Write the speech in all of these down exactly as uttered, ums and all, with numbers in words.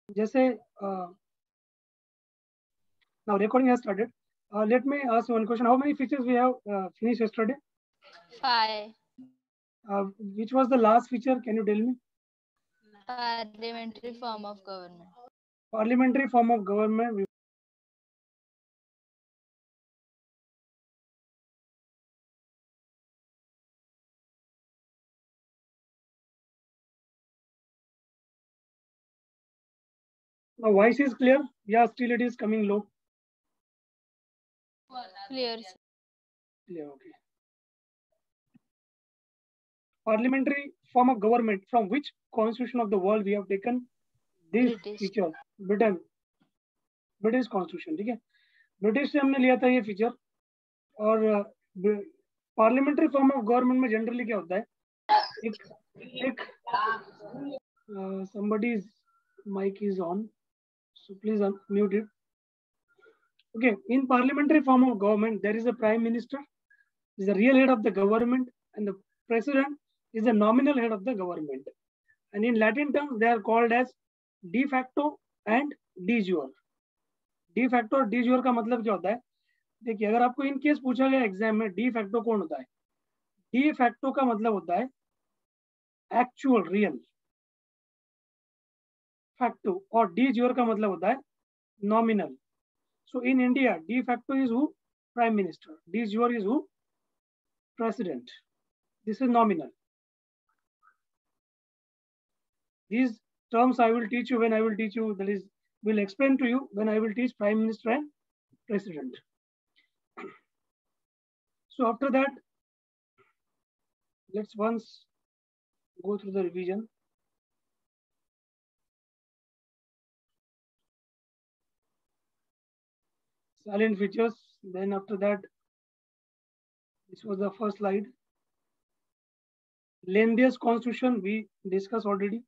जैसे uh, now recording has started. Uh, let me ask you one question. How many features we have uh, finished yesterday? Five. Uh, which was the last feature? Can you tell me? Parliamentary form of government. Parliamentary form of government. Now voice is clear. Yeah, still it is coming low. Clear. Sir. Yeah, okay. Parliamentary form of government. From which constitution of the world we have taken this British. feature? Britain. British constitution, ठीक है, British से हमने लिया था ये feature. और parliamentary form of government में generally क्या होता है, एक एक somebody's mic is on, so please unmute it. Okay, in parliamentary form of government there is a prime minister, is the real head of the government, and the president is the nominal head of the government, and in Latin terms they are called as de facto and de jure. De facto और de jure का मतलब क्या होता है, देखिए अगर आपको in case पूछा गया एग्जाम में डी फैक्टो कौन होता है, डी फैक्टो का मतलब होता है एक्चुअल रियल फैक्टो, और डी ज्योर का मतलब होता है nominal. So in India de facto is who, prime minister, de jure is who, president. This is nominal. These terms I will teach you when I will teach you, that is, will explain to you when I will teach prime minister and president. So after that, let's once go through the revision. Silent features. Then after that, this was the first slide. Lengthiest constitution we discussed already.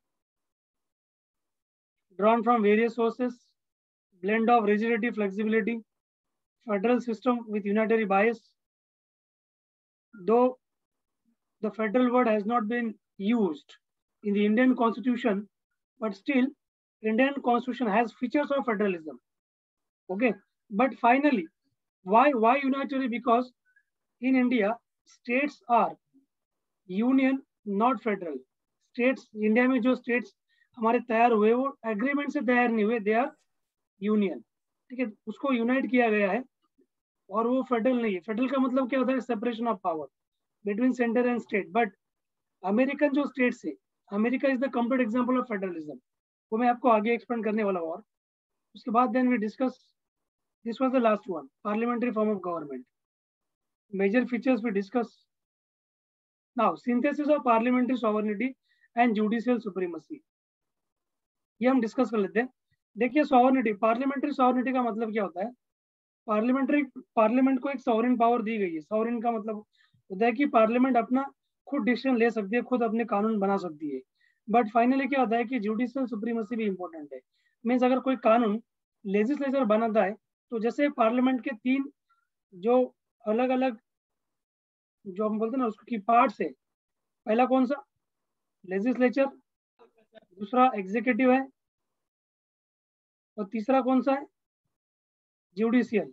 Drawn from various sources, blend of rigidity, flexibility, federal system with unitary bias. Though the federal word has not been used in the Indian constitution, but still Indian constitution has features of federalism. Okay, but finally, why why unitary? Because in India states are union, not federal. States, India में जो states हमारे तैयार हुए वो agreement से तैयार नहीं हुए, दे आर यूनियन, ठीक है, उसको यूनाइट किया गया है और वो फेडरल नहीं है. फेडरल का मतलब क्या होता है, separation of power between centre and state. But American जो स्टेट्स है, America is the complete example of federalism, वो मैं आपको आगे एक्सप्लेन करने वाला हूँ. और उसके बाद then we discuss, this was the last one, parliamentary form of government. Major features we discuss. Now synthesis of parliamentary sovereignty and judicial supremacy, ये हम डिस्कस कर लेते हैं. देखिए सॉवरेनिटी, पार्लियामेंट्री सॉवरेनिटी का मतलब क्या होता है, पार्लियामेंट्री पार्लियामेंट को एक सॉवरेन पावर दी गई है. सॉवरेन का मतलब होता है कि पार्लियामेंट अपना खुद डिसीजन ले सकती है, खुद अपने कानून बना सकती है. बट फाइनली क्या होता है कि जुडिशियल सुप्रीमेसी भी इंपॉर्टेंट है. मीन्स अगर कोई कानून लेजिस्लेचर बनाता है तो जैसे पार्लियामेंट के तीन जो अलग अलग जो हम बोलते हैं ना उसकी पार्ट्स है, पहला कौन सा, लेजिस्लेचर, दूसरा एग्जीक्यूटिव है, और तीसरा कौन सा है, judicial.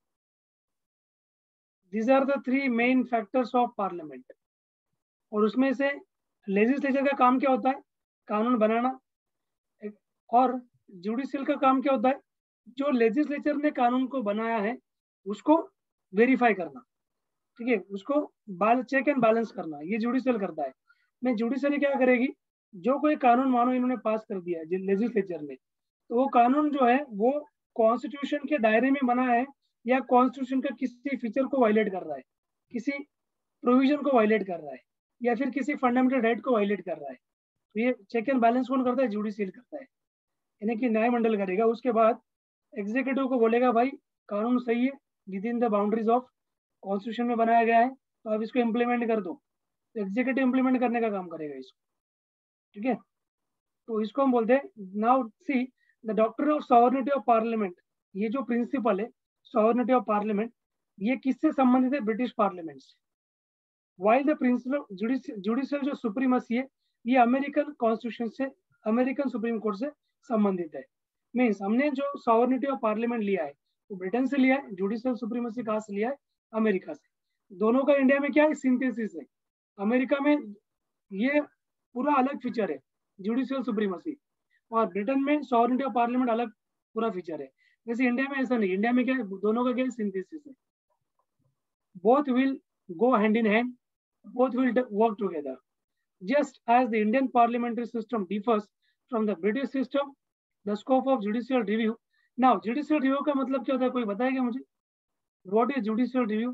These are the three main factors of parliament. और उसमें से लेजिस्लेचर का काम क्या होता है, कानून बनाना, और जुडिशियल का काम क्या होता है, जो लेजिस्लेचर ने कानून को बनाया है उसको वेरीफाई करना, ठीक है, उसको बाल चेक एंड बैलेंस करना, ये जुडिशियल करता है. मैं जुडिशियल क्या करेगी, जो कोई कानून मानो इन्होंने पास कर दिया है लेजिस्लेचर ने, तो वो कानून जो है वो कॉन्स्टिट्यूशन के दायरे में बना है या कॉन्स्टिट्यूशन का किसी फीचर को वायलेट कर रहा है, किसी प्रोविजन को वायलेट कर रहा है, या फिर किसी फंडामेंटल राइट को वायलेट कर रहा है. तो ये चेक एंड बैलेंस कौन करता है, जुडिशियल करता है, यानी कि न्यायमंडल करेगा. उसके बाद एग्जीक्यूटिव को बोलेगा भाई कानून सही है, within the boundaries of constitution में बनाया गया है, तो आप इसको इम्प्लीमेंट कर दो. तो एग्जीक्यूटिव इम्प्लीमेंट करने का काम करेगा इसको, ठीक है. तो इसको हम बोलते हैं, now see the doctrine of sovereignty of parliament, ये जो प्रिंसिपल है सॉवरेनिटी ऑफ पार्लियामेंट, ये किससे संबंधित है, ब्रिटिश पार्लियामेंट से. वाइल द प्रिंसिपल जुडिशियल जो सुप्रीमेसी है ये अमेरिकन कॉन्स्टिट्यूशन से, अमेरिकन सुप्रीम कोर्ट से संबंधित है। मीन्स हमने जो सॉवरेनिटी ऑफ पार्लियामेंट लिया है वो ब्रिटेन से लिया है, जुडिशियल सुप्रीमेसी कहाँ से लिया है? अमेरिका से। दोनों का इंडिया में क्या है? सिंथेसिस है। अमेरिका में ये पूरा अलग फीचर है जुडिशियल सुप्रीमेसी, और ब्रिटेन में सॉवरेनिटी ऑफ पार्लियामेंट अलग पूरा फीचर है। वैसे इंडिया में ऐसा नहीं, इंडिया में क्या है? दोनों का क्या है? सिंथेसिस है। Both will go hand in hand, both will work together. Just as the Indian parliamentary system differs from the British system, the scope of judicial review. Now, judicial review का मतलब क्या होता है? कोई बताएगा मुझे? What is judicial review?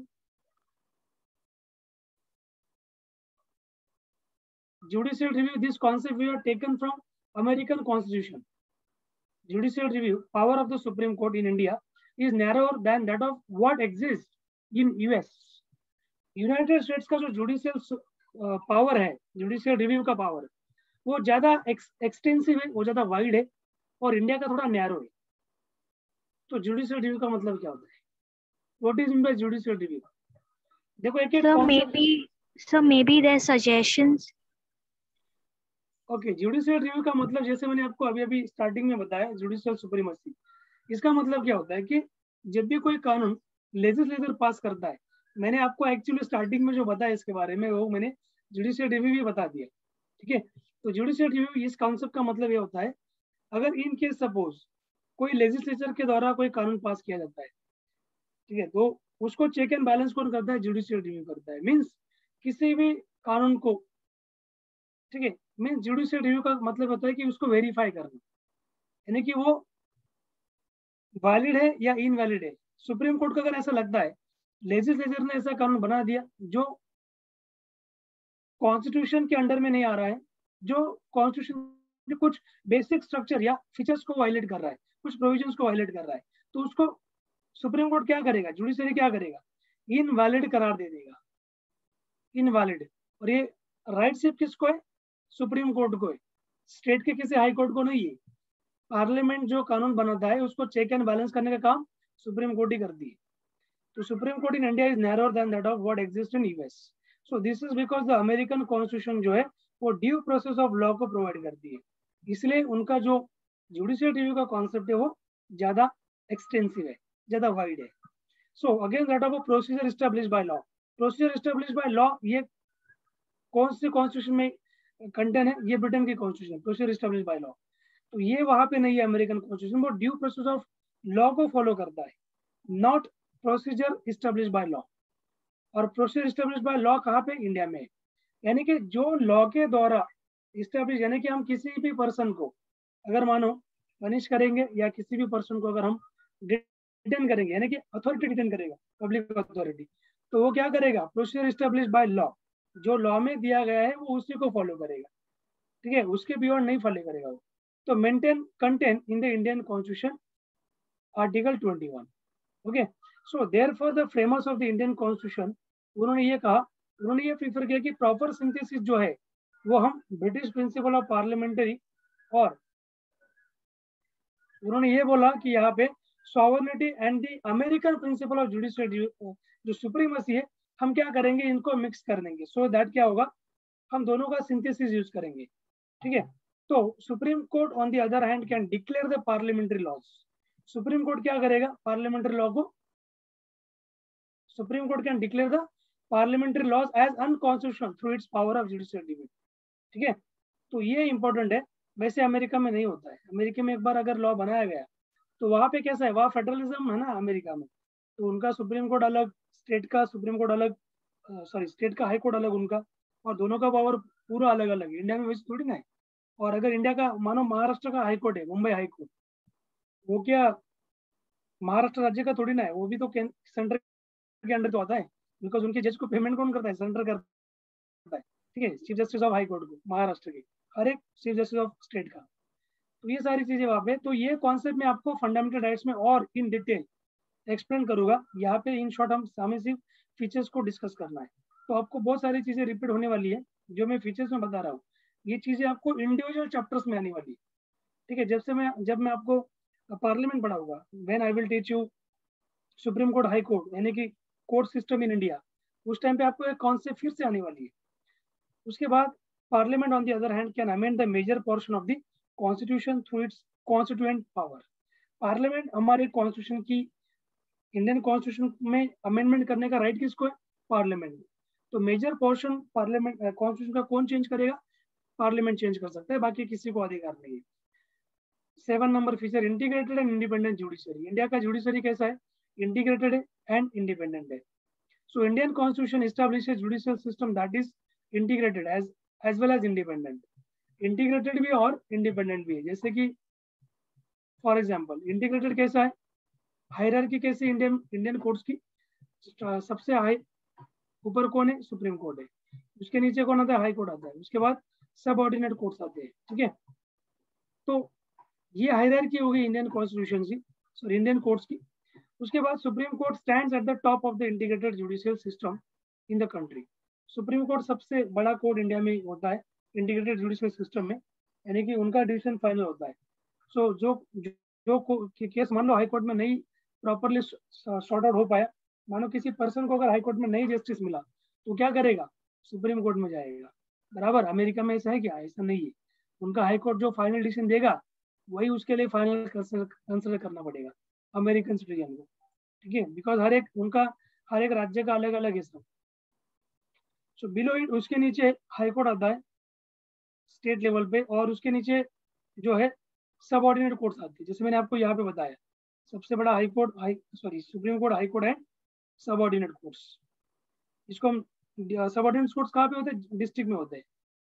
Judicial review, this concept we have taken from American Constitution. Judicial review, power of the Supreme Court in India is narrower than that of what exists in U S. United States का जो judicial power है, judicial review का power, वो ज्यादा extensive है, वो ज्यादा wide है, और इंडिया का थोड़ा नैरो है। तो जुडिशियल रिव्यू का मतलब क्या होता है? What is mean by judicial review? देखो एक एक sir may be sir may be there suggestions. Okay, judicial review का मतलब जैसे मैंने आपको अभी अभी स्टार्टिंग में बताया, जुडिशियल सुप्रीमेसी, इसका मतलब क्या होता है कि जब भी कोई कानून लेजिस्लेचर पास करता है, मैंने आपको एक्चुअली स्टार्टिंग में जो बताया इसके बारे में वो मैंने जुडिशियल रिव्यू भी बता दिया, ठीक है। तो जुडिशियल रिव्यू इस कॉन्सेप्ट का मतलब ये होता है, अगर इन केस सपोज कोई लेजिस्लेचर के द्वारा कोई कानून पास किया जाता है, ठीक है, तो उसको चेक एंड बैलेंस कौन करता है? जुडिशियल रिव्यू करता है। मीन्स किसी भी कानून को, ठीक है, मीन्स जुडिशियल रिव्यू का मतलब होता है कि उसको वेरीफाई करना, यानी कि वो वैलिड है या इनवैलिड है। सुप्रीम कोर्ट को अगर ऐसा लगता है लेजिस्लेचर ने ऐसा कानून बना दिया जो कॉन्स्टिट्यूशन के अंडर में नहीं आ रहा है, जो कॉन्स्टिट्यूशन के कुछ बेसिक स्ट्रक्चर या फीचर्स को वायलेट कर रहा है, कुछ प्रोविजंस को वायलेट कर रहा है, तो उसको सुप्रीम कोर्ट क्या करेगा? जुडिशरी क्या करेगा? इनवैलिड करार दे देगा, इनवैलिड। और ये राइट सिर्फ किसको है? सुप्रीम कोर्ट को है, स्टेट के किसी हाई कोर्ट को नहीं है। पार्लियामेंट जो कानून बनाता है उसको चेक एंड बैलेंस करने का काम सुप्रीम कोर्ट ही करती है। तो supreme court in India is narrower than that of what exist in US. So this is because the American constitution जो है वो ड्यू प्रोसेस ऑफ लॉ को प्रोवाइड करती है, इसलिए उनका जो जुडिशियल रिव्यू का कॉन्सेप्ट है वो ज्यादा एक्सटेंसिव है, ज्यादा वाइड है। So again that of a procedure established by law. Procedure established by law ये कौन से कॉन्स्टिट्यूशन में कंटेंट है? ये ब्रिटेन की constitution, procedure established by law. तो ये वहां पे नहीं है अमेरिकन कॉन्स्टिट्यूशन, वो ड्यू प्रोसेस ऑफ लॉ को फॉलो करता है, not procedure established by law. और प्रोसीजर एस्टैब्लिश्ड बाय लॉ कहाँ पे? इंडिया में। यानी कि जो लॉ के द्वारा एस्टैब्लिश, यानी कि हम किसी भी पर्सन को अगर मानो पनिश करेंगे या किसी भी पर्सन को अगर हम डिटेन करेंगे, यानी कि अथॉरिटी डिटेन करेगा, पब्लिक अथॉरिटी, तो वो क्या करेगा? प्रोसीजर एस्टैब्लिश्ड बाय लॉ, जो लॉ में दिया गया है वो उसी को फॉलो करेगा, ठीक है, उसके बियॉन्ड नहीं फॉलो करेगा वो। तो maintain content in the Indian constitution article twenty one. Okay, so therefore the framers of the Indian constitution, उन्होंने ये कहा, उन्होंने ये प्रीफर किया कि प्रॉपर सिंथेसिस जो है वो हम ब्रिटिश प्रिंसिपल ऑफ पार्लियामेंट्री, और उन्होंने ये बोला कि यहाँ पे sovereignty and the American principle of judicial जो सुप्रीमेसी है, हम क्या करेंगे? इनको मिक्स कर देंगे। सो so दैट क्या होगा? हम दोनों का सिंथेसिस यूज करेंगे, ठीक है। तो supreme court on the other hand can declare the parliamentary laws. Supreme court क्या करेगा? पार्लियामेंट्री लॉ को, supreme court can declare the parliamentary laws as unconstitutional through its power of judicial review, ठीक है। तो ये इंपॉर्टेंट है, वैसे America में नहीं होता है। अमेरिका में एक बार अगर लॉ बनाया गया तो वहां पे कैसा है? वहाँ फेडरलिज्म है ना अमेरिका में, तो उनका सुप्रीम कोर्ट अलग, स्टेट का सुप्रीम कोर्ट अलग, सॉरी स्टेट का हाई कोर्ट अलग उनका, और दोनों का पावर पूरा अलग अलग है। इंडिया में वैसे थोड़ी ना है। और अगर इंडिया का मानो महाराष्ट्र का हाई कोर्ट है, मुंबई हाई कोर्ट, वो क्या महाराष्ट्र राज्य का थोड़ी ना है, वो भी तो सेंटर के अंडर तो आता है, बिकॉज उनके जज को पेमेंट कौन करता है? सेंटर करता है, ठीक है, chief justice of high court को, महाराष्ट्र के, हर एक चीफ जस्टिस ऑफ स्टेट का। तो ये सारी चीजें वहाँ पे, तो ये कॉन्सेप्ट में आपको फंडामेंटल राइट्स में और इन डिटेल एक्सप्लेन करूंगा। यहाँ पे इन शॉर्ट हम हमें सिर्फ फीचर्स को डिस्कस करना है, तो आपको बहुत सारी चीजें रिपीट होने वाली है जो मैं फीचर्स में बता रहा हूँ, ये चीजें आपको इंडिविजुअल चैप्टर्स में आने वाली है, ठीक है। जब से मैं जब मैं आपको पार्लियामेंट पढ़ाऊंगा, when I will teach you supreme court, high court, यानी कि कोर्ट सिस्टम इन इंडिया, उस टाइम पे आपको एक कॉन्सेप्ट फिर से आने वाली है। उसके बाद parliament on the other hand can amend the major portion of the constitution through its constituent power. Parliament हमारे कॉन्स्टिट्यूशन की, इंडियन कॉन्स्टिट्यूशन में अमेंडमेंट करने का राइट किसको है? पार्लियामेंट। तो मेजर पोर्शन पार्लियामेंट कॉन्स्टिट्यूशन का कौन चेंज करेगा? पार्लियामेंट चेंज कर सकता है, बाकी किसी को अधिकार नहीं है। Seven number feature, integrated and independent judiciary. India का जुडिशरी कैसा है? इंटीग्रेटेड है एंड इंडिपेंडेंट है। So Indian constitution establishes judicial system that is integrated as as well as independent. Integrated भी और इंडिपेंडेंट भी है। जैसे कि फॉर एग्जांपल इंटीग्रेटेड कैसा है? हायरार्की कैसे इंडियन इंडियन कोर्ट्स की? सबसे हाई ऊपर कौन है? सुप्रीम कोर्ट है। उसके नीचे कौन आता है? हाई कोर्ट आता है। उसके बाद सब ऑर्डिनेट कोर्ट्स आते हैं। ठीक है, तो ये हायरार्की हो गई इंडियन कॉन्स्टिट्यूशन की, सॉरी इंडियन कोर्ट्स की। उसके बाद supreme court stands at the top of the integrated judicial system in the country. Supreme court सबसे बड़ा कोर्ट इंडिया में होता है इंटीग्रेटेड जुडिशियल सिस्टम में, यानी कि उनका डिसीजन फाइनल होता है। सो so, जो जो, जो केस मान लो हाई कोर्ट में नहीं प्रॉपरली सॉर्ट आउट हो पाया, मानो किसी पर्सन को अगर हाई कोर्ट में नहीं जस्टिस मिला तो क्या करेगा? सुप्रीम कोर्ट में जाएगा। बराबर, अमेरिका में ऐसा है क्या? ऐसा नहीं है। उनका हाई कोर्ट जो फाइनल डिसीजन देगा वही उसके लिए फाइनल कंसिडर करना पड़ेगा अमेरिकन सिटीजन को। ठीक है, बिकॉज हर एक उनका हर एक राज्य का अलग अलग है सब। सो बिलो इट, उसके नीचे हाई कोर्ट आता है स्टेट लेवल पे, और उसके नीचे जो है सब ऑर्डिनेट कोर्ट्स आती है। जैसे मैंने आपको यहाँ पे बताया, सबसे बड़ा high court high sorry supreme court, high court है, सब ऑर्डिनेट कोर्ट्स। इसको हम सब ऑर्डिनेट कोर्ट्स कहाँ पे होते हैं? डिस्ट्रिक्ट में होते हैं।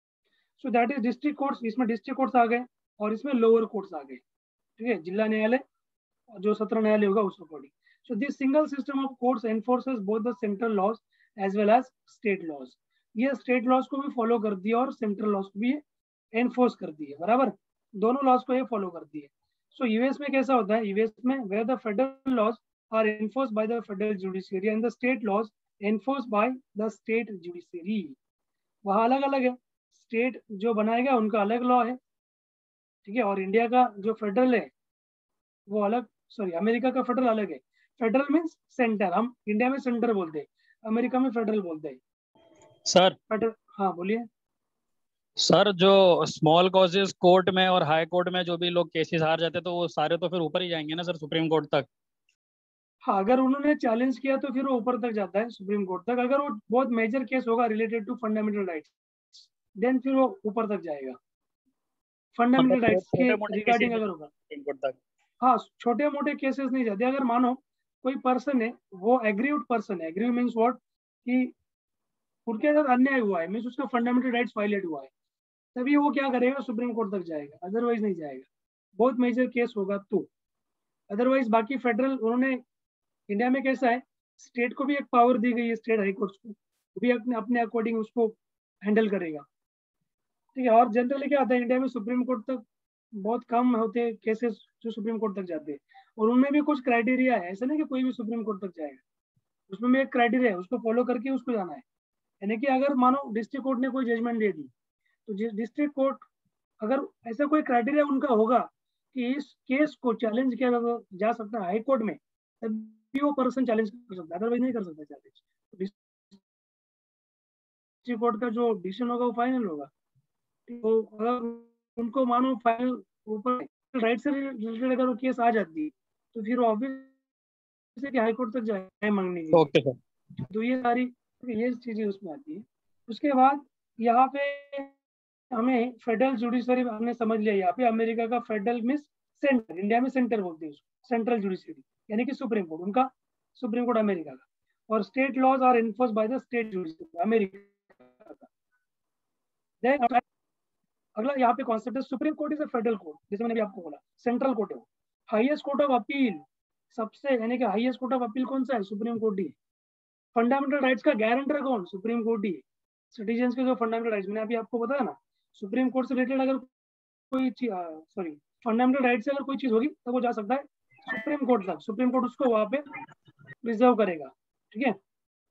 So that is district courts. इसमें डिस्ट्रिक्ट कोर्ट्स आ गए और इसमें लोअर कोर्ट्स आ गए। ठीक है, जिला न्यायालय जो सत्र न्यायालय होगा उस according. So this single system of courts enforces both the central laws as well as state laws. ये स्टेट लॉज को भी फॉलो करती है और सेंट्रल लॉज को भी एनफोर्स करती है। बराबर, दोनों लॉज को ये फॉलो करती है। सो यूएस में कैसा होता है? यूएस में where the federal laws are enforced by the federal judiciary and the state laws enforced by the state judiciary. वहाँ अलग अलग है, स्टेट जो बनाएगा उनका अलग लॉ है। ठीक है, और इंडिया का जो फेडरल है वो अलग, सॉरी अमेरिका का फेडरल अलग है। फेडरल मीन्स सेंटर, हम इंडिया में सेंटर बोलते हैं, अमेरिका में फेडरल बोलते हैं। सर फेडरल, हाँ बोलिए सर। जो स्मॉल कॉजेस कोर्ट में और हाई कोर्ट में जो भी लोग केसेस हार जाते हैं तो वो सारे तो फिर ऊपर ही जाएंगे ना सर, सुप्रीम कोर्ट तक? हाँ, अगर उन्होंने चैलेंज किया तो फिर वो ऊपर तक जाता है, सुप्रीम कोर्ट तक। अगर वो बहुत मेजर केस होगा related to fundamental rights, then फिर वो ऊपर तक जाएगा। फंडामेंटल राइट्स के रिगार्डिंग अगर होगा सुप्रीम कोर्ट तक। हाँ, छोटे मोटे केसेस नहीं जाते। अगर मानो कोई पर्सन है, वो एग्रीव्ड पर्सन है, एग्रीव मीन्स व्हाट, कि उनके साथ अन्याय हुआ है, मीन्स उसका फंडामेंटल राइट्स वायलेट हुआ है, तभी वो क्या करेगा? सुप्रीम कोर्ट तक जाएगा, अदरवाइज नहीं जाएगा। बहुत मेजर केस होगा तो। अदरवाइज बाकी फेडरल, उन्होंने इंडिया में कैसा है, स्टेट को भी एक पावर दी गई है, स्टेट हाई कोर्ट्स को, वो भी अपने अपने अकॉर्डिंग उसको हैंडल करेगा। ठीक है, और जनरली क्या होता है इंडिया में, सुप्रीम कोर्ट तक बहुत कम होते हैं केसेस जो सुप्रीम कोर्ट तक जाते हैं, और उनमें भी कुछ क्राइटेरिया है। ऐसा नहीं कि कोई भी सुप्रीम कोर्ट तक जाएगा, उसमें भी एक क्राइटेरिया है, उसको फॉलो करके उसको जाना है। यानी कि अगर मानो डिस्ट्रिक्ट कोर्ट ने कोई जजमेंट दे दी, तो डिस्ट्रिक्ट कोर्ट अगर ऐसा कोई क्राइटेरिया उनका होगा कि इस केस को चैलेंज किया जा सकता है हाई कोर्ट में, तभी वो पर्सन चैलेंज कर सकता है, अदरवाइज नहीं कर सकता चैलेंज। डिस्ट्रिक्ट कोर्ट का जो डिसीजन होगा वो फाइनल होगा। तो अगर उनको मानो फाइनल ऊपर राइट से रिलेटेड अगर वो केस आ जाती है, तो फिर ऑब्वियस हाई कोर्ट तक जाए मांगने के लिए। Okay sir. तो ये सारी ये चीजें उसमें आती है। उसके बाद यहाँ पे हमें फेडरल जुडिशरी हमने समझ लिया। यहाँ पे अमेरिका का फेडरल मीन्स सेंटर, इंडिया में सेंटर बोलते हैं उसको, सेंट्रल जुडिशरी यानी कि सुप्रीम कोर्ट, उनका सुप्रीम कोर्ट अमेरिका का। और state laws are enforced by the state judiciary America का। देन अगला यहाँ पे कॉन्सेप्ट है, supreme court is a federal court, जैसे मैंने भी आपको बोला सेंट्रल कोर्ट है। हाईएस्ट कोर्ट ऑफ अपील, सबसे यानी कि हाईएस्ट कोर्ट ऑफ अपील कौन सा है? सुप्रीम कोर्ट ही। फंडामेंटल राइट्स का गारंटर कौन? सुप्रीम कोर्ट ही। सिटीजन्स के जो फंडामेंटल राइट्स, मैंने अभी आपको बताया ना, सुप्रीम कोर्ट से रिलेटेड अगर कोई चीज, सॉरी फंडामेंटल राइट से अगर कोई चीज होगी तो वो जा सकता है सुप्रीम कोर्ट तक। सुप्रीम कोर्ट उसको वहां पे प्रिजर्व करेगा। ठीक है,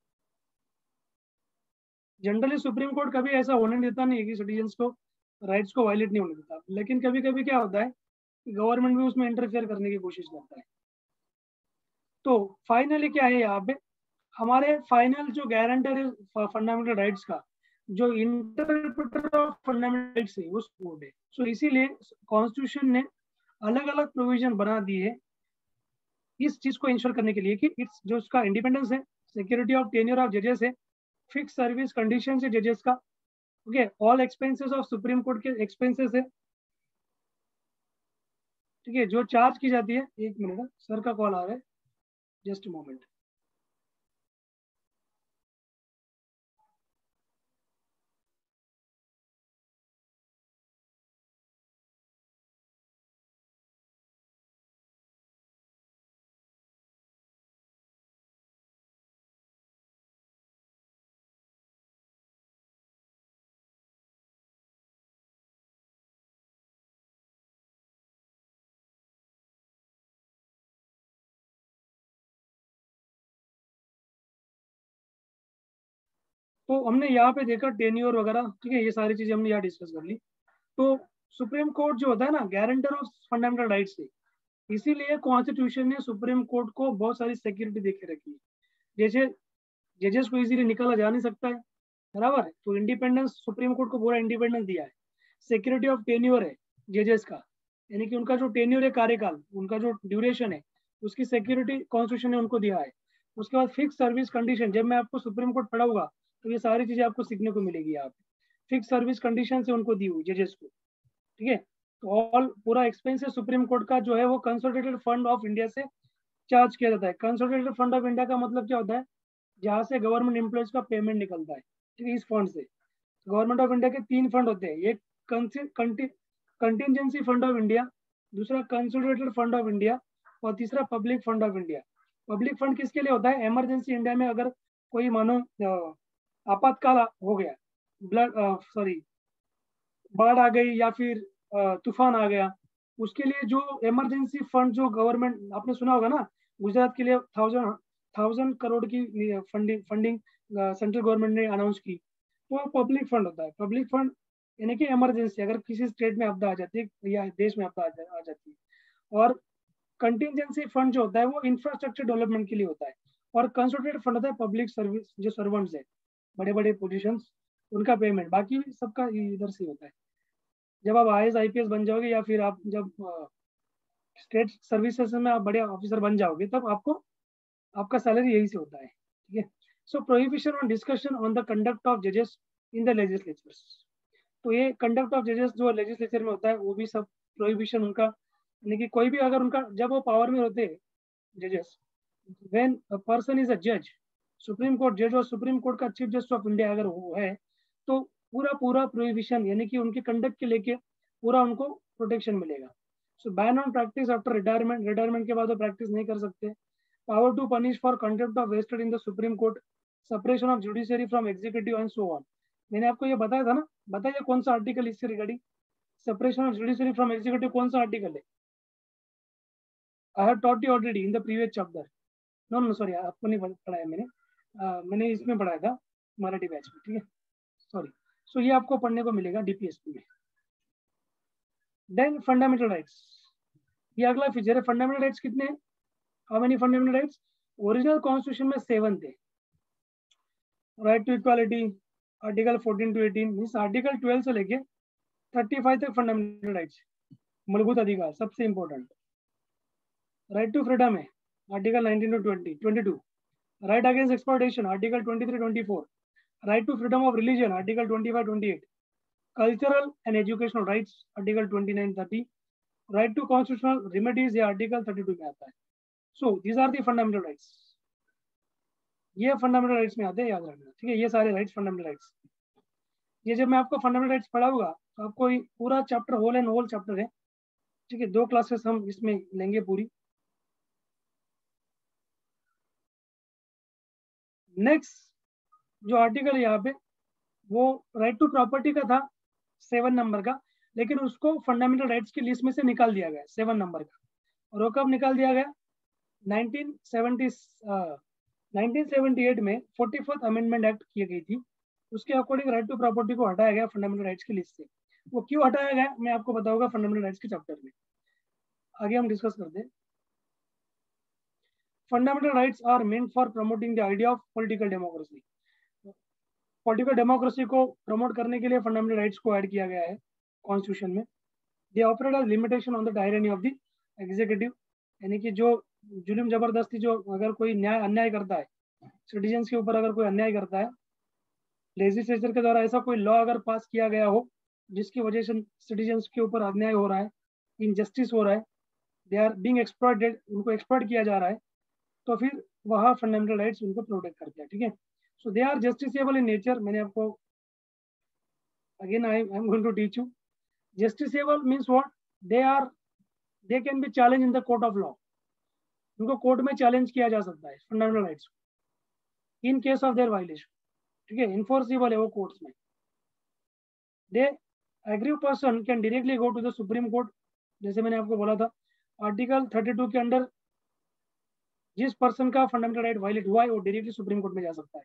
जनरली सुप्रीम कोर्ट कभी ऐसा होने देता नहीं है कि सिटीजन्स को राइट्स को वायलेट नहीं होने देता, लेकिन कभी कभी क्या होता है कि गवर्नमेंट भी उसमें इंटरफेयर करने की कोशिश करता है। तो फाइनली क्या है यहाँ पे, हमारे फाइनल जो गारंटर है फंडामेंटल राइट्स का, जो इंटरप्रेटर ऑफ फंडामेंटल राइट्स है, उस कोर्ट है। सो इसीलिए कॉन्स्टिट्यूशन ने अलग अलग प्रोविजन बना दिए इस चीज को इंश्योर करने के लिए कि इट्स जो उसका इंडिपेंडेंस है, सिक्योरिटी ऑफ टेन्योर ऑफ जजेस है, फिक्स सर्विस कंडीशन है जजेस का, okay, all expenses of supreme court के एक्सपेंसेस है, ठीक है, जो चार्ज की जाती है। एक मिनट, सर का कॉल आ रहा है, जस्ट मोमेंट। तो हमने यहाँ पे देखा टेन्योर वगैरह, ठीक है, ये सारी चीजें हमने यहाँ डिस्कस कर ली। तो सुप्रीम कोर्ट जो होता है ना, गारंटर ऑफ फंडामेंटल राइट्स है, इसीलिए कॉन्स्टिट्यूशन ने सुप्रीम कोर्ट को बहुत सारी सिक्योरिटी दे के रखी है। जैसे जजेस को इजीली निकाला जा नहीं सकता है, बराबर है, तो इंडिपेंडेंस, सुप्रीम कोर्ट को पूरा इंडिपेंडेंस दिया है। सिक्योरिटी ऑफ टेन्योर है जजेस का, यानी कि उनका जो टेन्योर है, कार्यकाल, उनका जो ड्यूरेशन है, उसकी सिक्योरिटी कॉन्स्टिट्यूशन ने उनको दिया है। उसके बाद फिक्स सर्विस कंडीशन, जब मैं आपको सुप्रीम कोर्ट पढ़ाऊंगा तो ये सारी चीजें आपको सीखने को मिलेगी यहाँ पे। फिक्स सर्विस कंडीशन से उनको दी हुई जजेस को, ठीक है। तो ऑल पूरा एक्सपेंसेस सुप्रीम कोर्ट का जो है वो कंसोलिडेटेड फंड ऑफ इंडिया से चार्ज किया जाता है। कंसोलिडेटेड फंड ऑफ इंडिया का मतलब क्या होता है? जहाँ से गवर्नमेंट एम्प्लॉयज का पेमेंट निकलता है, ठीक है, इस फंड से। गवर्नमेंट ऑफ इंडिया के तीन फंड होते हैं, एक कंटिजेंसी फंड ऑफ इंडिया, दूसरा कंसोलिडेटेड फंड ऑफ इंडिया, और तीसरा public fund of India. Public fund किसके लिए होता है? इमरजेंसी इंडिया में अगर कोई मानो आपातकाल हो गया, ब्लड सॉरी बाढ़ आ गई या फिर तूफान आ गया, उसके लिए जो इमरजेंसी फंड जो गवर्नमेंट, आपने सुना होगा ना, गुजरात के लिए थाउजेंड थाउजेंड करोड़ की फंडिंग फंडिंग सेंट्रल गवर्नमेंट ने अनाउंस की, तो पब्लिक फंड होता है। पब्लिक फंड यानी कि इमरजेंसी, अगर किसी स्टेट में आपदा आ जाती है या देश में आपदा आ जाती है। और कंटिजेंसी फंड जो होता है वो इंफ्रास्ट्रक्चर डेवलपमेंट के लिए होता है। और कंसोलिडेटेड फंड होता है पब्लिक सर्विस, जो सर्वेंट्स है, बड़े बड़े पोजीशंस, उनका पेमेंट, बाकी सबका इधर से होता है। जब आप I S I P S बन जाओगे या फिर आप जब स्टेट सर्विसेज में आप बड़े ऑफिसर बन जाओगे, तब आपको आपका सैलरी यही से होता है, ठीक है। So prohibition on discussion on the conduct of जजेस इन द लेजिस्लेचर्स, तो ये कंडक्ट ऑफ जजेस जो लेजिस्लेचर में होता है वो भी सब प्रोहिबिशन उनका, यानी कि कोई भी अगर उनका, जब वो पावर में होते हैं जजेस, when a person is a जज, सुप्रीम कोर्ट जज और सुप्रीम कोर्ट का चीफ जस्टिस ऑफ इंडिया अगर वो है, तो पूरा पूरा प्रोहिबिशन, यानी कि उनके कंडक्ट के लेके पूरा उनको प्रोटेक्शन मिलेगा। So ban on practice after retirement, retirement के बाद वो प्रैक्टिस नहीं कर सकते। Power to punish for contempt of vested in the supreme court, separation of judiciary from executive and so on. मैंने आपको ये बताया था ना, बताइए कौन सा आर्टिकल इससे regarding, separation of judiciary from executive, कौन सा आर्टिकल है? I have taught you already in the previous chapter. No no sorry, आपको नहीं पढ़ाया मैंने, uh, मैंने इसमें पढ़ाया था मराठी बैच में, ठीक है, सॉरी। सो ये आपको पढ़ने को मिलेगा डीपीएसपी में। देन फंडामेंटल राइट्स, ये अगला फीचर है। फंडामेंटल राइट्स कितने हैं? How many fundamental rights? Original constitution में सेवन थे। Right to equality, article fourteen to eighteen, means article twelve से लेके थर्टी फाइव तक फंडामेंटल राइट्स, मूलभूत अधिकार सबसे इंपॉर्टेंट। राइट टू फ्रीडम है article nineteen to twenty, twenty two. Right against exploitation article twenty three, twenty four. Right to freedom of religion article twenty five, twenty eight. Cultural and educational rights article twenty nine, thirty. Right to constitutional remedies ये article thirty two में आता है। So these are the fundamental rights, ये fundamental rights में आते हैं, याद रखना, ठीक है, ये सारे राइट्स फंडामेंटल राइट्स। ये जब मैं आपको फंडामेंटल राइट्स पढ़ाऊंगा तो आपको पूरा chapter, whole and whole chapter है, ठीक है, दो क्लासेस हम इसमें लेंगे पूरी। नेक्स्ट जो आर्टिकल है यहाँ पे, वो राइट टू प्रॉपर्टी का था, सेवन नंबर का, लेकिन उसको फंडामेंटल राइट्स की लिस्ट में से निकाल दिया गया, सेवन नंबर का। और वो कब निकाल दिया गया? Nineteen seventy nineteen seventy eight में फोर्टी फोर्थ अमेंडमेंट एक्ट की गई थी, उसके अकॉर्डिंग राइट टू प्रॉपर्टी को हटाया गया फंडामेंटल राइट्स की लिस्ट से। वो क्यों हटाया गया मैं आपको बताऊंगा फंडामेंटल राइट्स के चैप्टर में, आगे हम डिस्कस करते हैं। Fundamental rights are meant for promoting the idea of political democracy. Political democracy को प्रमोट करने के लिए फंडामेंटल राइट्स को ऐड किया गया है कॉन्स्टिट्यूशन में। They operate as limitation on the tyranny of the executive, यानी कि जो जुल्म जबरदस्ती, जो अगर कोई न्याय अन्याय करता है सिटीजन्स के ऊपर, अगर कोई अन्याय करता है, लेजिस्लेचर के द्वारा ऐसा कोई लॉ अगर पास किया गया हो जिसकी वजह से सिटीजन्स के ऊपर अन्याय हो रहा है, इनजस्टिस हो रहा है, दे आर बीइंग एक्सप्लॉइटेड, उनको एक्सप्लॉइट किया जा रहा है, तो फिर वहाँ फंडामेंटल राइट्स उनको प्रोटेक्ट करते हैं, ठीक है। So they are justiciable in nature. मैंने आपको again I I am going to teach you, justiciable means what, they are they can be challenge in the court of law, उनको court में challenge किया जा सकता है fundamental rights in case of their violation, ठीक है, enforceable है वो कोर्ट्स में। They aggrieve person can directly go to the supreme court, जैसे मैंने आपको बोला था आर्टिकल थर्टी टू के अंडर जिस पर्सन का फंडामेंटल राइट वायलेट हुआ है वो डायरेक्टली सुप्रीम कोर्ट में जा सकता है।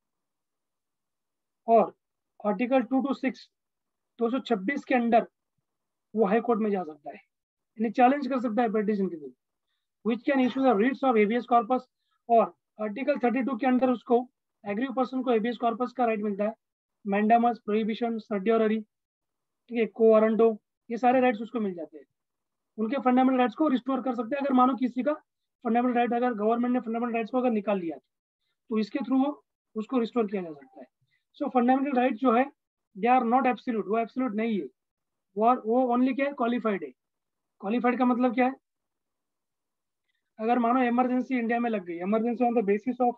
और आर्टिकल टू टू सिक्स दो सौ छब्बीस के अंडर वो हाई कोर्ट में जा सकता है, यानी चैलेंज कर सकता है पिटीशन के through, which can issue the writs of habeas corpus. और आर्टिकल थर्टी टू के अंडर उसको एग्रीव पर्सन को हेबियस कॉर्पस का राइट मिलता है, मैंडामस, प्रोहिबिशन, सर्टियोररी, ठीक है, को वारंटो, ये सारे राइट्स उसको मिल जाते हैं। उनके फंडामेंटल राइट्स को रिस्टोर कर सकते हैं। अगर मानो किसी का फंडामेंटल राइट, अगर गवर्नमेंट ने फंडामेंटल राइट्स को अगर निकाल लिया तो इसके थ्रू वो उसको रिस्टोर किया जा सकता है। सो फंडामेंटल राइट जो है दे आर नॉट एब्सोल्यूट, वो एब्सोल्यूट नहीं है, वो वो ओनली क्या है, क्वालिफाइड है। क्वालिफाइड का मतलब क्या है, अगर मानो इमरजेंसी इंडिया में लग गई, emergency on the basis of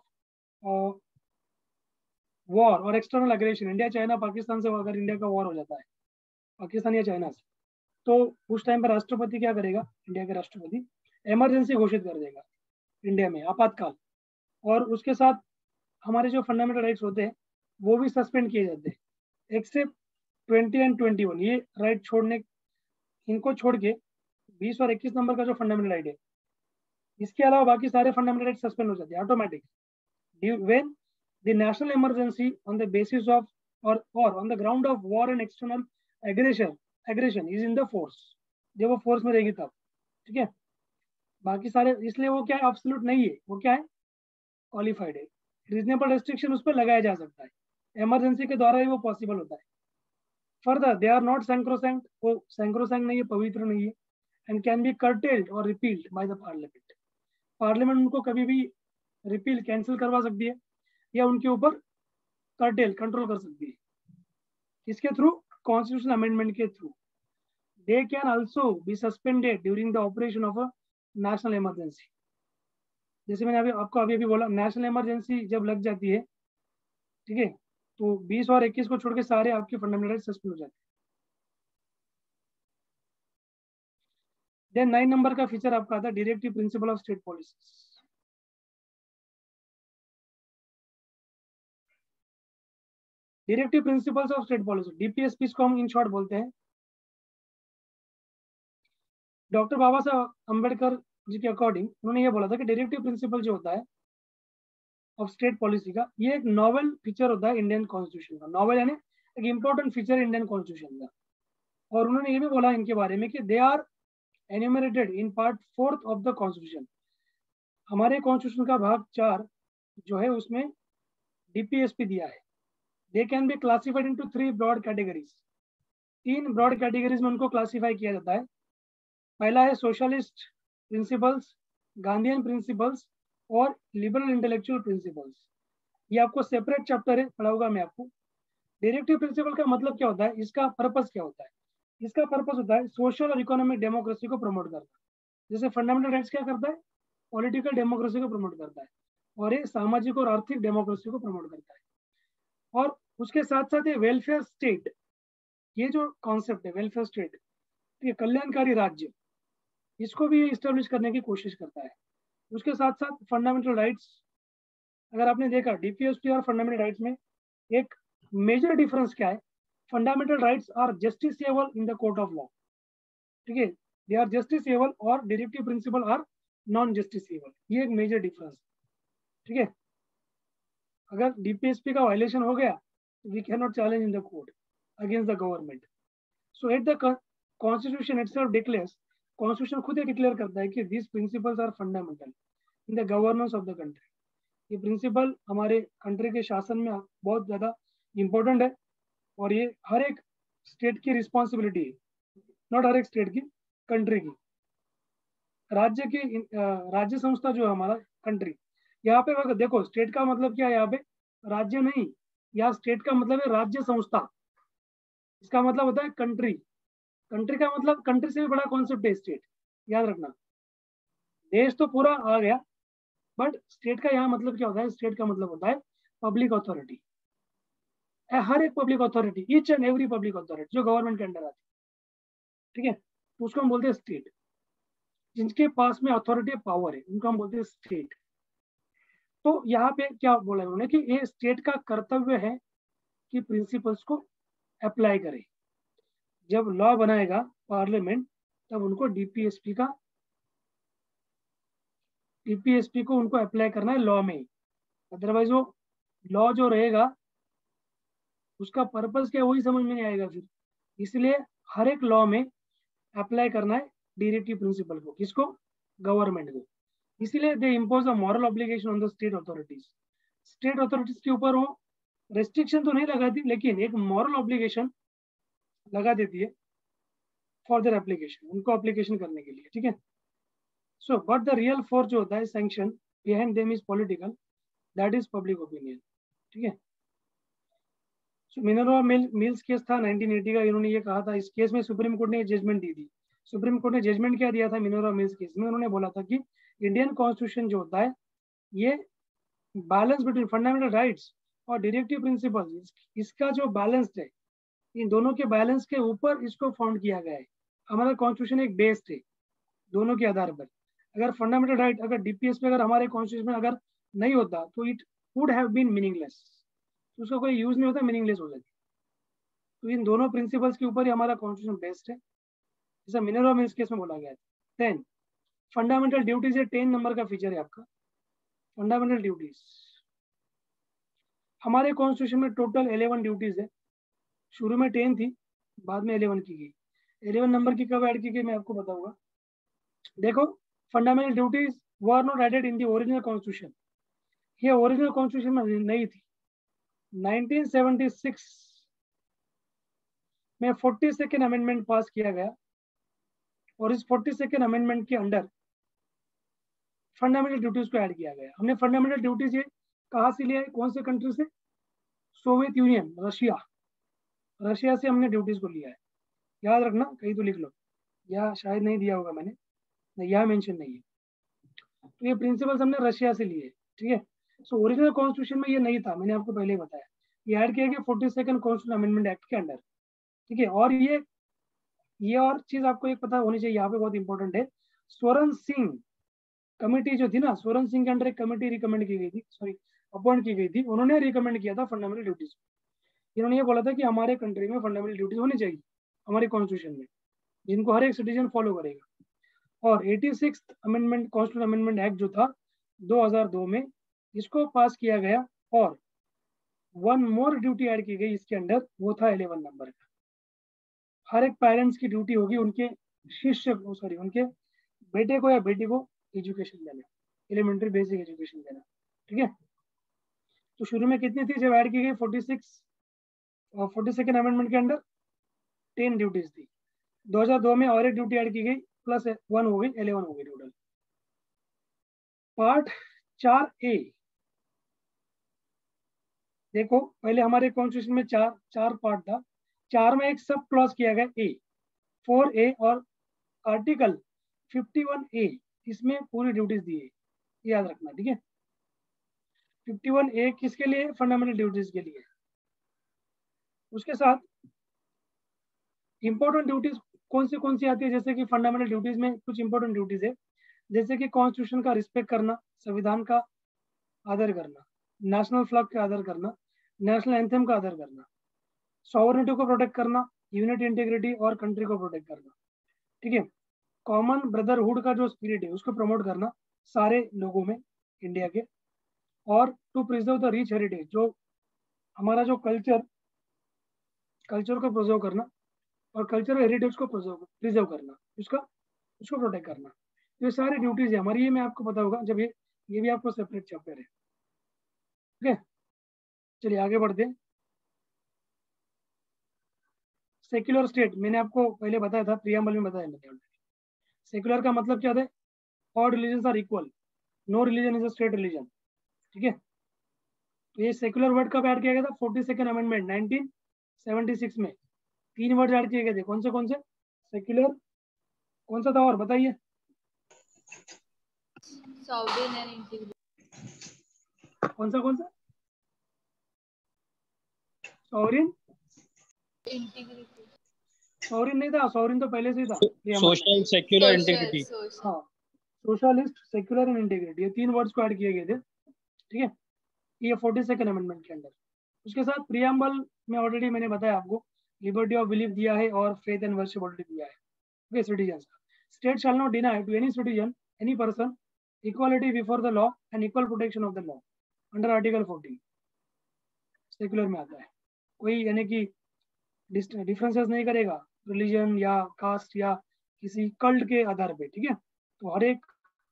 war और external aggression, India China Pakistan से अगर इंडिया का वॉर हो जाता है, पाकिस्तान या चाइना से, तो उस टाइम पर राष्ट्रपति क्या करेगा, इंडिया के राष्ट्रपति इमरजेंसी घोषित कर देगा इंडिया में, आपातकाल, और उसके साथ हमारे जो फंडामेंटल राइट्स होते हैं वो भी सस्पेंड किए जाते हैं, except twenty and twenty one, ये राइट छोड़ने, इनको छोड़ के बीस और इक्कीस नंबर का जो फंडामेंटल राइट है, इसके अलावा बाकी सारे फंडामेंटल राइट सस्पेंड हो जाते हैं automatic when the national emergency on the basis of और और on the ground of war and external aggression aggression is in the force, जब वो फोर्स में रहेगी तब, ठीक है। बाकी सारे, इसलिए वो क्या है, एब्सोल्यूट नहीं है, वो क्या है, क्वालिफाइड है। रीजनेबल रेस्ट्रिक्शन उस पर लगाया जा सकता है, इमरजेंसी के द्वारा ही वो पॉसिबल होता है। Further they are not sacrosanct, वो सैंक्रोसैंक्ट नहीं है, पवित्र नहीं है, एंड कैन बी कर्टेल्ड और repealed by the parliament. Parliament उनको कभी भी रिपील, कैंसिल करवा सकती है या उनके ऊपर कर्टेल, कंट्रोल कर सकती है, इसके थ्रू, कॉन्स्टिट्यूशन अमेंडमेंट के through. They can also be suspended during the operation of a national emergency, जैसे मैंने अभी आपको अभी अभी बोला, नेशनल इमरजेंसी जब लग जाती है, ठीक है, तो बीस और इक्कीस को छोड़ के सारे आपके फंडामेंटल राइट सस्पेंड हो जाते हैं। देन नाइन नंबर का फीचर आपका आता है directive principle of state policy. Directive principles of state policy, DPSP को हम इन शॉर्ट बोलते हैं। डॉक्टर बाबा साहब अम्बेडकर जी के अकॉर्डिंग उन्होंने ये बोला था कि डायरेक्टिव प्रिंसिपल जो होता है ऑफ स्टेट पॉलिसी का, ये एक नॉवेल फीचर होता है इंडियन कॉन्स्टिट्यूशन का। नॉवेल यानी एक इंपॉर्टेंट फीचर इंडियन कॉन्स्टिट्यूशन का। और उन्होंने ये भी बोला इनके बारे में कि they are enumerated in part fourth of the constitution. हमारे कॉन्स्टिट्यूशन का भाग चार जो है उसमें डीपीएसपी दिया है। They can be classified into three broad categories, तीन ब्रॉड कैटेगरीज में उनको क्लासिफाई किया जाता है। पहला है सोशलिस्ट प्रिंसिपल्स, गांधीयन प्रिंसिपल्स और लिबरल इंटेलेक्चुअल प्रिंसिपल्स। ये आपको सेपरेट चैप्टर है, पढ़ाऊंगा मैं आपको। डायरेक्टिव प्रिंसिपल का मतलब क्या होता है, इसका पर्पस क्या होता है? इसका पर्पस होता है सोशल और इकोनॉमिक डेमोक्रेसी को प्रमोट करना। जैसे फंडामेंटल राइट्स क्या करता है, पॉलिटिकल डेमोक्रेसी को प्रमोट करता है, और ये सामाजिक और आर्थिक डेमोक्रेसी को प्रमोट करता है। और उसके साथ साथ ये वेलफेयर स्टेट, ये जो कॉन्सेप्ट है वेलफेयर स्टेट, ये कल्याणकारी राज्य, इसको भी इस्टेब्लिश करने की कोशिश करता है। उसके साथ साथ फंडामेंटल राइट्स, अगर आपने देखा डीपीएसपी और फंडामेंटल राइट्स में एक मेजर डिफरेंस क्या है, fundamental rights are justiciable in the court of law, ठीक है, दे आर जस्टिसेबल, और directive principle are non justiciable. ये एक मेजर डिफरेंस, ठीक है। अगर डीपीएसपी का वायलेशन हो गया तो we can not challenge in the court against the government. So at the constitution itself declares, constitution खुद ही डिक्लेयर करता है कि this principles are fundamental in the governance of the country. ये प्रिंसिपल हमारे कंट्री के शासन में बहुत ज़्यादा इम्पोर्टेंट है, और ये हर एक स्टेट की रिस्पॉन्सिबिलिटी है नॉट हर एक स्टेट की, कंट्री की। राज्य की राज्य संस्था जो है हमारा कंट्री, यहाँ पे अगर देखो स्टेट का मतलब क्या है, यहाँ पे राज्य नहीं, यहाँ स्टेट का मतलब है राज्य संस्था। इसका मतलब होता है कंट्री। कंट्री का मतलब कंट्री से भी बड़ा कॉन्सेप्ट है स्टेट, याद रखना। देश तो पूरा आ गया, बट स्टेट का यहाँ मतलब क्या होता है, स्टेट का मतलब होता है पब्लिक अथॉरिटी। हर एक public authority, each and every public authority जो गवर्नमेंट के अंडर आती है, ठीक है, तो उसको हम बोलते हैं स्टेट। जिनके पास में अथॉरिटी पावर है उनको हम बोलते हैं स्टेट। तो यहाँ पे क्या बोला है उन्होंने कि ये स्टेट का कर्तव्य है कि प्रिंसिपल्स को अप्लाई करे। जब लॉ बनाएगा पार्लियामेंट तब उनको डीपीएसपी का डीपीएसपी को उनको अप्लाई करना है लॉ में। अदरवाइज वो लॉ जो रहेगा उसका पर्पस क्या वही समझ में नहीं आएगा फिर। इसलिए हर एक लॉ में अप्लाई करना है डायरेक्टिव प्रिंसिपल को। किसको? गवर्नमेंट को। इसीलिए they impose a moral obligation on the state authorities. State authorities के ऊपर वो रेस्ट्रिक्शन तो नहीं लगाती, लेकिन एक मॉरल ऑब्लिगेशन लगा देती है फॉर देयर एप्लीकेशन, उनको एप्लीकेशन करने के लिए, ठीक है। So but the real force जो होता है sanction behind them is political, that is public opinion, ठीक है। So Minerva mill mills case था नाइनटीन एटी का, इन्होंने ये कहा था। इस केस में सुप्रीम कोर्ट ने जजमेंट दी थी। सुप्रीम कोर्ट ने जजमेंट क्या दिया था मिनरवा मिल्स केस में? उन्होंने बोला था कि इंडियन कॉन्स्टिट्यूशन जो होता है ये बैलेंस बिटवीन फंडामेंटल राइट्स और डायरेक्टिव प्रिंसिपल्स, इसका जो बैलेंस है, इन दोनों के बैलेंस के ऊपर इसको फाउंड किया गया है। हमारा कॉन्स्टिट्यूशन एक बेस्ड है दोनों के आधार पर। अगर फंडामेंटल राइट अगर डीपीएस पे अगर हमारे कॉन्स्टिट्यूशन में अगर नहीं होता तो it would have been meaningless, तो उसका कोई यूज नहीं होता, मीनिंगलेस हो जाती। तो इन दोनों प्रिंसिपल्स के ऊपर ही हमारा कॉन्स्टिट्यूशन बेस्ड है, जैसा मिनरवा मिल्स केस में बोला गया है। टेन फंडामेंटल ड्यूटीज है, टेन नंबर का फीचर है आपका फंडामेंटल ड्यूटीज। हमारे कॉन्स्टिट्यूशन में टोटल इलेवन ड्यूटीज है। शुरू में टेन थी, बाद में इलेवन की गई। इलेवन नंबर की कब ऐड की गई मैं आपको बताऊंगा। देखो, fundamental duties were not added in the original constitution. ये ओरिजिनल कॉन्स्टिट्यूशन में नहीं थी। नाइनटीन सेवेंटी सिक्स में फोर्टी सेकेंड अमेंडमेंट पास किया गया और इस फोर्टी सेकेंड अमेंडमेंट के अंडर फंडामेंटल ड्यूटीज को ऐड किया गया। हमने फंडामेंटल ड्यूटीज ये कहाँ से लिया है, कौन से कंट्री से? Soviet union, Russia. रशिया से हमने ड्यूटीज को लिया है, याद रखना, कहीं तो लिख लो, या शायद नहीं दिया होगा मैंने, नहीं यहाँ मेंशन नहीं है। तो ये प्रिंसिपल्स हमने रशिया से लिए, ठीक है। सो ओरिजिनल कॉन्स्टिट्यूशन में ये नहीं था, मैंने आपको पहले ही बताया। ये ऐड किया गया forty second constitution amendment act के अंडर, ठीक है। और ये ये और चीज आपको एक पता होनी चाहिए, यहाँ पे बहुत इंपॉर्टेंट है। स्वरण सिंह कमेटी जो थी ना, स्वरण सिंह के अंडर एक कमेटी रिकमेंड की गई थी, सॉरी अपॉइंट की गई थी। उन्होंने रिकमेंड किया था फंडामेंटल ड्यूटीज। इन्होंने ये बोला था कि हमारे कंट्री में फंडामेंटल ड्यूटीज होनी चाहिए हमारे कॉन्स्टिट्यूशन में, जिनको हर एक सिटीजन फॉलो करेगा। और eighty six amendment constitution amendment act जो था दो हज़ार दो में, इसको पास किया गया और वन मोर ड्यूटी ऐड की गई इसके अंडर, वो था इलेवन नंबर का। हर एक पेरेंट्स की ड्यूटी होगी उनके शिष्य को, सॉरी उनके बेटे को या बेटी को एजुकेशन देना, एलिमेंट्री बेसिक एजुकेशन देना, ठीक है। तो शुरू में कितनी थी जब ऐड की गई? फोर्टी सिक्स और फोर्टी सेकेंड अमेंडमेंट के अंडर टेन ड्यूटीज थी। दो हज़ार दो में और एक ड्यूटी ऐड की गई, प्लस वन हो गई, इलेवन हो गई टोटल। पार्ट चार ए, देखो पहले हमारे कॉन्स्टिट्यूशन में चार चार पार्ट था, चार में एक सब क्लॉज किया गया ए, फोर ए और आर्टिकल फिफ्टी वन ए, इसमें पूरी ड्यूटीज दी है, याद रखना, ठीक है। फिफ्टी वन ए किसके लिए? फंडामेंटल ड्यूटीज के लिए। उसके साथ इंपॉर्टेंट ड्यूटीज कौन सी कौन सी आती है? जैसे कि फंडामेंटल ड्यूटीज में कुछ इंपॉर्टेंट ड्यूटीज है, जैसे कि कॉन्स्टिट्यूशन का रिस्पेक्ट करना, संविधान का आदर करना, नेशनल फ्लैग का आदर करना, नेशनल एंथम का आदर करना, सॉवरेनिटी को प्रोटेक्ट करना, यूनिटी इंटीग्रिटी और कंट्री को प्रोटेक्ट करना, ठीक है। कॉमन ब्रदरहुड का जो स्पिरिट है उसको प्रमोट करना सारे लोगों में इंडिया के, और to preserve the rich heritage, जो हमारा जो कल्चर कल्चर को प्रिजर्व करना और कल्चरल हेरिटेज को प्रिजर्व प्रिजर्व करना, उसका उसको प्रोटेक्ट करना। ये सारी ड्यूटीज है हमारी, ये मैं आपको पता होगा जब ये ये भी आपको सेपरेट चैप्टर है, ठीक है। चलिए आगे बढ़ते हैं। सेक्युलर स्टेट मैंने आपको पहले बताया था, प्रियम्बल में बताया मैंने ऑलरेडी। सेक्युलर का मतलब क्या है? All religions are equal, no religion is a state religion. ठीक है, तो ये सेक्युलर वर्ड कब ऐड किया गया था? Forty second amendment nineteen seventy six में तीन वर्ड ऐड किए गए थे। कौन से कौन से? सेक्युलर, कौन सा था और बताइए? Sovereign and integrity. कौन सा कौन सा? Sovereign, Integrity. सॉवरिन नहीं था, सॉवरिन तो पहले से ही था प्रियम्बल में। Social, secular, Social, integrity. social. हाँ, सोशलिस्ट, सेक्युलर एंड इंटीग्रिटी, ये तीन वर्ड्स को ऐड किए गए थे। ठीक है, ये फोर्टी सेकेंड अमेंडमेंट के अंदर। उसके साथ प्रियम्बल में ऑलरेडी मैंने बताया आपको, लिबर्टी ऑफ बिलीफ दिया है और फेथ एंड वर्शिप ऑलरेडी दिया है। ओके, सिटीजन का state shall not deny to any citizen, any person, equality before the law and equal protection of the law under article fourteen. Secular में आता है। कोई यानी कि डिफरेंसेस नहीं करेगा रिलीजन या कास्ट या किसी कल्ट के आधार पे। ठीक है, तो हर एक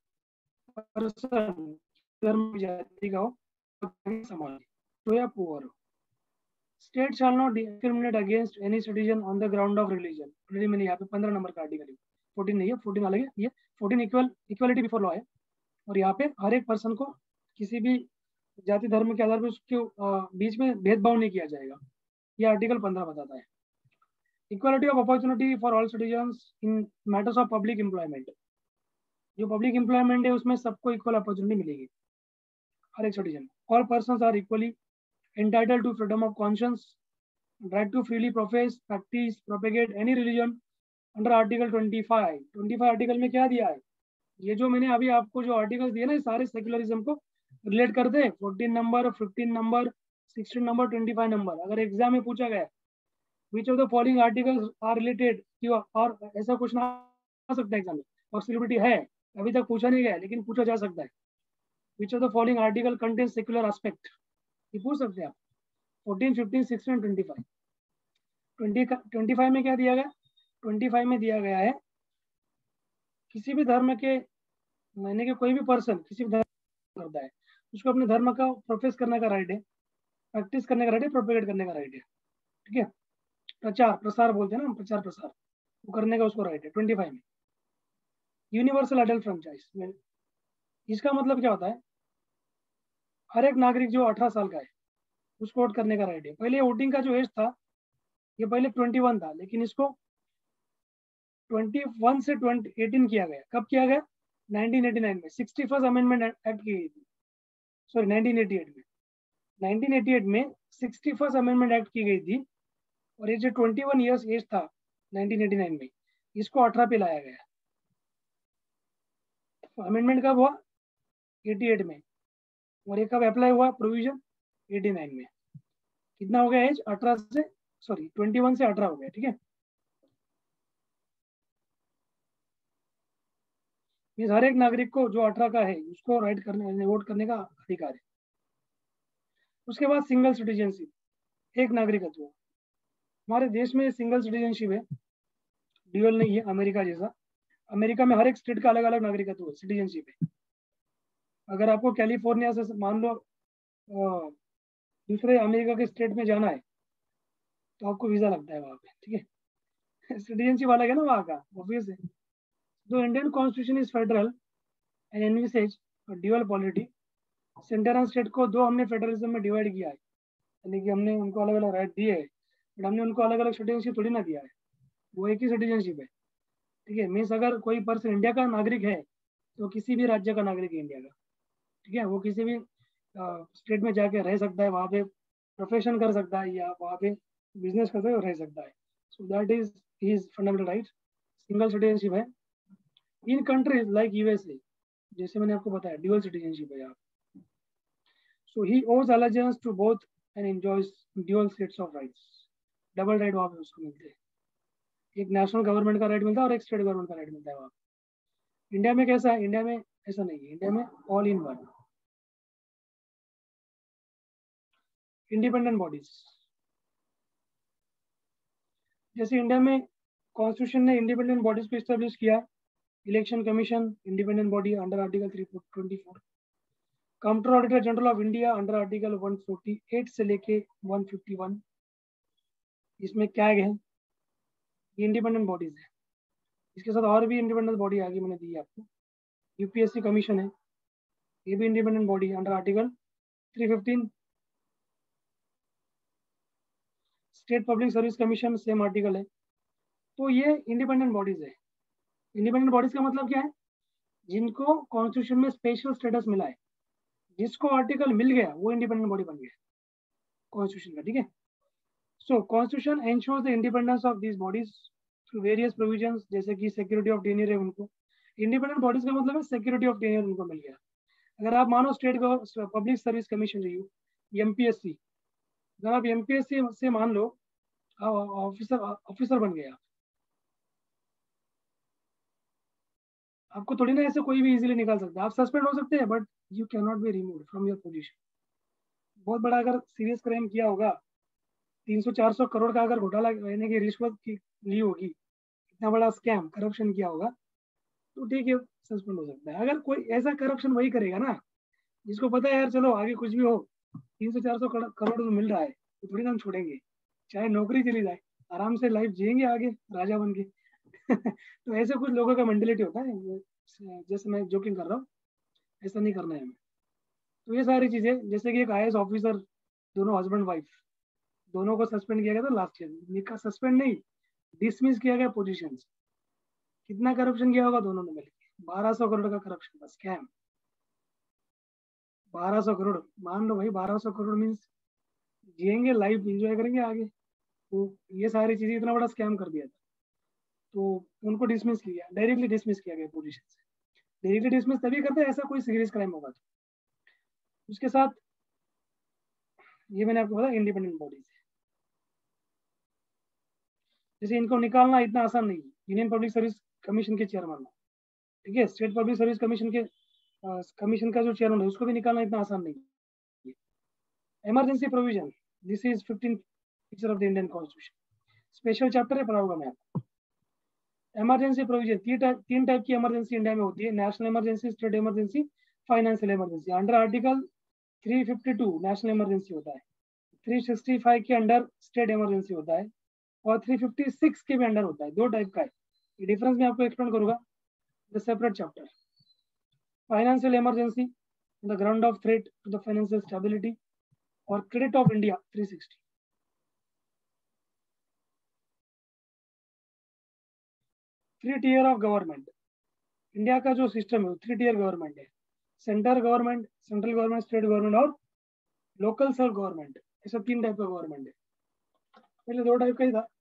पर्सन धर्म जाति का हो, समाज तो या पुअर हो। State shall not discriminate against any citizen on the ground of religion. Already मैंने यहाँ पे पंद्रह नंबर का आर्टिकल है, फोर्टीन नहीं है, फोर्टीन अलग है, ये fourteen equal equality before law है। और यहाँ पे हर एक पर्सन को किसी भी जाति धर्म के आधार पर उसके बीच में भेदभाव नहीं किया जाएगा, ये आर्टिकल पंद्रह बताता है। Equality of opportunity for all citizens in matters of public employment, जो पब्लिक एम्प्लॉयमेंट है उसमें सबको इक्वल अपॉर्चुनिटी मिलेगी, हर एक citizen. All persons are equally entitled to freedom of conscience, right to freely profess, practice, propagate any religion under article twenty-five. twenty-five article में क्या दिया है? ये जो मैंने अभी आपको जो आर्टिकल दिए ना, ये सारे सेक्युलरिज्म को रिलेट करते हैं। Fourteen number, fifteen number, sixteen number, twenty five number. अगर एग्जाम में पूछा गया which of the following articles are related, और ऐसा क्वेश्चन आ सकता है एग्जाम में, पॉसिबिलिटी है, अभी तक पूछा नहीं गया लेकिन पूछा जा सकता है। Which of the following article contain secular aspect, ये पूछ सकते हैं आप। Fourteen, fifteen, sixteen, twenty five. Twenty twenty five में क्या दिया गया? ट्वेंटी फाइव में दिया गया है किसी भी धर्म के, मैंने कि कोई भी पर्सन किसी भी धर्म करता है उसको अपने धर्म का प्रोफेस करने का राइट है, प्रैक्टिस करने का राइट है, प्रोपेगेट करने का राइट है। ठीक है, प्रचार प्रसार बोलते हैं ना, प्रचार प्रसार वो करने का उसको राइट है। ट्वेंटी फाइव में यूनिवर्सल एडल्ट फ्रेंचाइज, इसका मतलब क्या होता है? हर एक नागरिक जो अठारह साल का है उसको वोट करने का राइट है। पहले वोटिंग का जो एज था ये पहले ट्वेंटी वन था, लेकिन इसको ट्वेंटी वन से ट्वेंटी एटीन किया गया। कब किया गया? नाइनटीन एटी नाइन में, सिक्सटी फर्स्ट अमेंडमेंट एक्ट की गई थी, सॉरी नाइनटीन एटी एट में। नाइनटीन एटी एट में सिक्सटी फर्स्ट अमेंडमेंट एक्ट की गई थी, और ये जो ट्वेंटी वन ईयर्स एज था नाइनटीन एटी नाइन में, इसको अठारह पे लाया गया। अमेंडमेंट कब हुआ? एटी एट में, और ये कब अप्लाई हुआ प्रोविजन? एटी नाइन में। कितना हो गया एज? अठारह से, सॉरी ट्वेंटी वन से अठारह हो गया। ठीक है, इस हर एक नागरिक को जो अठारह का है उसको राइट करने, वोट करने का अधिकार है। उसके बाद सिंगल सिटीजनशिप, एक नागरिकत्व। हमारे देश में सिंगल सिटीजनशिप है, ड्यूअल नहीं है अमेरिका जैसा। अमेरिका में हर एक स्टेट का अलग अलग नागरिकत्व है, सिटीजनशिप है। अगर आपको कैलिफोर्निया से मान लो दूसरे अमेरिका के स्टेट में जाना है तो आपको वीजा लगता है वहाँ पे। ठीक है, सिटीजनशिप अलग है ना वहाँ का, ऑब्वियस है। तो Indian constitution is federal and envisages dual polity. Centre and state को दो हमने फेडरलिज्म में डिवाइड किया है, यानी कि हमने उनको अलग अलग राइट दिए है, बट हमने उनको अलग अलग सिटीजनशिप थोड़ी ना दिया है, वो एक ही सिटीजनशिप है। ठीक है, मीन्स अगर कोई पर्सन इंडिया का नागरिक है तो किसी भी राज्य का नागरिक है इंडिया का। ठीक है, वो किसी भी स्टेट में जाके रह सकता है, वहाँ पे प्रोफेशन कर सकता है या वहाँ पे बिजनेस करते हुए रह सकता है। So that is his fundamental right. Single citizenship है। इन कंट्रीज लाइक यूएसए, जैसे मैंने आपको बताया ड्यूअल सिटीजनशिप है यहाँ। So he owes allegiance to both and enjoys dual sets of rights. Double right वहाँ पे उसको मिलते हैं, एक नेशनल गवर्नमेंट का राइट मिलता है और एक स्टेट गवर्नमेंट का राइट मिलता है वहाँ पे। इंडिया में कैसा है? इंडिया में ऐसा नहीं है, इंडिया में all in one. Independent bodies, जैसे इंडिया में कॉन्स्टिट्यूशन ने इंडिपेंडेंट बॉडीज को इस्टेब्लिश किया। Election commission independent body under article three twenty four. Controller auditor general of India under article one forty eight से लेके वन फिफ्टी वन। इसमें CAG है, ये इंडिपेंडेंट बॉडीज है। इसके साथ और भी इंडिपेंडेंट बॉडी आगे मैंने दी है आपको। यूपीएससी कमीशन है, ये भी independent body under article three fifteen. State public service commission same article है। तो ये इंडिपेंडेंट बॉडीज है। इंडिपेंडेंट बॉडीज का मतलब क्या है? जिनको कॉन्स्टिट्यूशन में स्पेशल स्टेटस मिला है, जिसको आर्टिकल मिल गया वो इंडिपेंडेंट बॉडी बन गया कॉन्स्टिट्यूशन का, ठीक है। So constitution ensures the independence of these bodies through various provisions, जैसे कि सिक्योरिटी ऑफ टेन्योर है उनको। इंडिपेंडेंट बॉडीज का मतलब है सिक्योरिटी ऑफ टेन्योर उनको मिल गया। अगर आप मानो स्टेट पब्लिक सर्विस कमीशन रही हो, एमपीएससी, अगर आप एमपीएससी से मान लो ऑफिसर ऑफिसर बन गया, आपको थोड़ी ना ऐसे कोई भी इजीली निकाल सकता है। आप सस्पेंड हो सकते हैं but you can not be removed from your position. बहुत बड़ा अगर सीरियस क्राइम किया होगा, तीन सौ चार सौ करोड़ का अगर घोटाला यानी कि रिश्वत की ली होगी, इतना बड़ा स्कैम करप्शन किया होगा, तो ठीक है सस्पेंड हो सकता है। अगर कोई ऐसा करप्शन वही करेगा ना जिसको पता है यार चलो आगे कुछ भी हो, तीन सौ चार सौ करोड़ तो मिल रहा है, तो थोड़ी ना हम छोड़ेंगे, चाहे नौकरी चली जाए, आराम से लाइफ जिएंगे आगे राजा बन के। तो ऐसे कुछ लोगों का मेंटेलिटी होता है, जैसे मैं जोकिंग कर रहा हूँ, ऐसा नहीं करना है हमें। तो ये सारी चीजें, जैसे कि एक आई ए एस ऑफिसर, दोनों हस्बैंड वाइफ, दोनों को सस्पेंड किया गया था लास्ट ईयर। निका सस्पेंड नहीं, डिसमिस किया गया पोजीशन से। कितना करप्शन किया होगा दोनों ने मिलकर? बारह सौ करोड़ का करप्शन का स्कैम। बारह सौ करोड़ मान लो भाई, बारह सौ करोड़ मीन्स जिएंगे, लाइफ एंजॉय करेंगे आगे। तो ये सारी चीजें, इतना बड़ा स्कैम कर दिया था, तो उनको डिसमिस किया, डायरेक्टली डिसमिस किया गया पोजीशन से। डायरेक्टली डिसमिस तभी करते हैं ऐसा कोई सीरियस क्राइम होगा तो। उसके साथ ये मैंने आपको बताया इंडिपेंडेंट बॉडीज है। जैसे इनको निकालना इतना आसान नहीं है। यूनियन पब्लिक सर्विस कमीशन के चेयरमैन, ठीक है, स्टेट पब्लिक सर्विस कमीशन के कमीशन का जो चेयरमैन है उसको भी निकालना इतना आसान नहीं है। Emergency provision, this is fifteen feature of the Indian constitution. Special chapter है, पढ़ाऊंगा मैं आपको। इमरजेंसी प्रोविजन, तीन टाइप तीन टाइप की इमरजेंसी इंडिया में होती है, national emergency, state emergency, financial emergency. Under article three fifty two national emergency होता है, थ्री सिक्सटी फाइव के अंडर स्टेट इमरजेंसी होता है, और थ्री फिफ्टी सिक्स के भी अंडर होता है। दो टाइप का है, ये डिफरेंस मैं आपको एक्सप्लेन करूंगा the separate chapter. Financial emergency, the ground of threat to the financial stability, और credit of India three sixty. Three tier of government, India का जो सिस्टम है थ्री टीयर गवर्नमेंट है। Centre government, central government, state government और local self government, ऐसा तीन type का government है। पहले दो टाइप का ही था।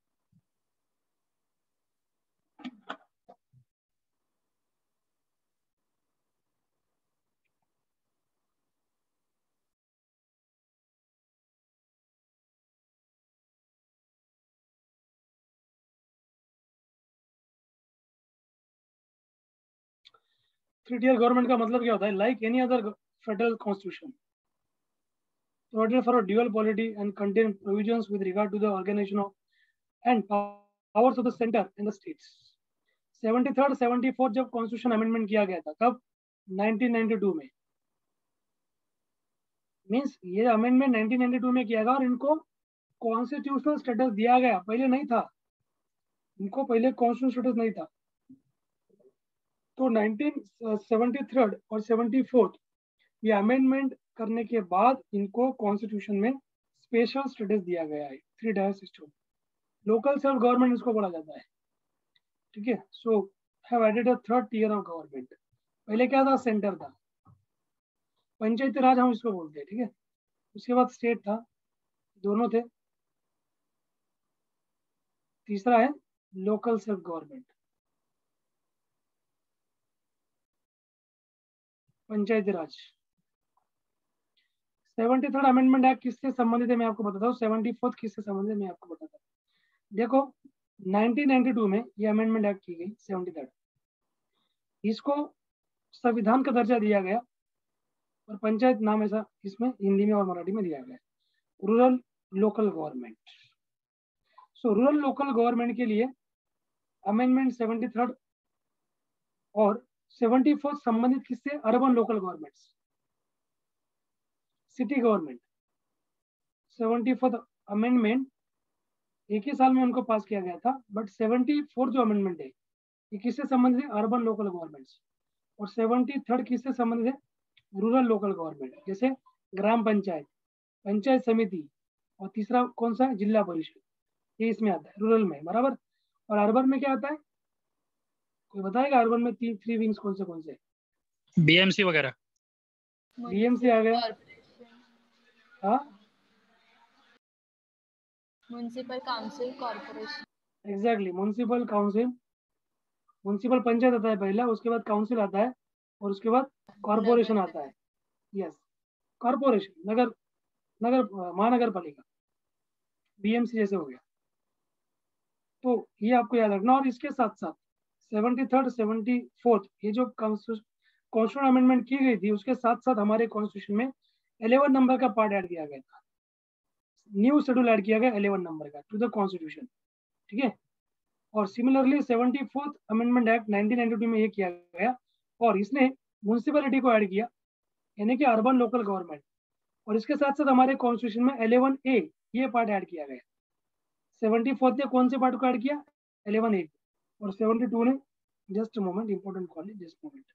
थ्री टीयर गवर्नमेंट का मतलब क्या होता है? Like any other federal constitution, provided for a dual polity and contain provisions with regard to the organization of and powers of the center and the states. Seventy third seventy fourth जब constitution amendment किया गया था, कब? Nineteen ninety two में। Means ये amendment nineteen ninety two में किया गया और इनको कॉन्स्टिट्यूशनल स्टेटस दिया गया, पहले नहीं था इनको, पहले कॉन्स्टिट्यूशनल स्टेटस नहीं था। तो नाइनटीन सेवेंटी थर्ड और सेवेंटी फोर्थ ये अमेंडमेंट करने के बाद इनको कॉन्स्टिट्यूशन में स्पेशल स्टेटस दिया गया है, three tier system. Local self government इसको बोला जाता है, ठीक है। So have added a third tier of government. पहले क्या था? सेंटर था, पंचायती राज हम इसको बोलते हैं, ठीक है। उसके बाद स्टेट था, दोनों थे। तीसरा है local self government, Panchayati Raj. Seventy third amendment act किससे संबंधित है मैं आपको बताता हूँ, सेवेंटी फोर्थ किससे संबंधित है मैं आपको बताता हूँ। देखो नाइनटीन नाइंटी टू में ये अमेंडमेंट एक्ट की गई, सेवेंटी थर्ड, इसको संविधान का दर्जा दिया गया और पंचायत नाम ऐसा इसमें हिंदी में और मराठी में दिया गया, rural local government. So rural local government के लिए अमेंडमेंट सेवेंटी थर्ड और सेवेंटी फोर्थ संबंधित किससे? Urban local government, city government. Seventy fourth amendment एक ही साल में उनको पास किया गया था, बट सेवेंटी फोर्थ जो अमेंडमेंट है ये किससे संबंधित है? Urban local governments. और सेवेंटी थर्ड किससे संबंधित है? रूरल लोकल गवर्नमेंट, जैसे ग्राम पंचायत, पंचायत समिति, और तीसरा कौन सा है? जिला परिषद। ये इसमें आता है रूरल में, बराबर। और अर्बन में क्या आता है? कोई बताएगा अर्बन में तीन थ्री विंग्स कौन से कौन से? बीएमसी वगैरह। बीएमसी आ गया। कॉर्पोरेशन, हाँ municipal council, corporation. Exactly, municipal council, municipal panchayat आता है पहला, उसके बाद काउंसिल आता है, और उसके बाद कॉर्पोरेशन आता है। यस, कॉर्पोरेशन, नगर, नगर महानगर पालिका, बीएमसी जैसे हो गया। तो ये आपको याद रखना। और इसके साथ साथ सेवेंटी थर्ड सेवेंटी फोर्थ ये जो कॉन्स्टिट्यूशन अमेंडमेंट की गई थी, उसके साथ साथ हमारे कॉन्स्टिट्यूशन में इलेवन नंबर का पार्ट ऐड किया गया था, न्यू शेड्यूल ऐड किया गया इलेवन नंबर का टू द कॉन्स्टिट्यूशन, ठीक है। और similarly seventy fourth amendment act nineteen ninety two में ये किया गया, और इसने म्यूनसिपैलिटी को ऐड किया, यानी कि अर्बन लोकल गवर्नमेंट। और इसके साथ साथ हमारे कॉन्स्टिट्यूशन में इलेवन ए ये पार्ट ऐड किया गया। सेवेंटी फोर्थ ने कौन से पार्ट को ऐड किया? Eleven A. और सेवेंटी टू ने, जस्ट मोमेंट, इंपॉर्टेंट कॉल है, जस्ट मोमेंट।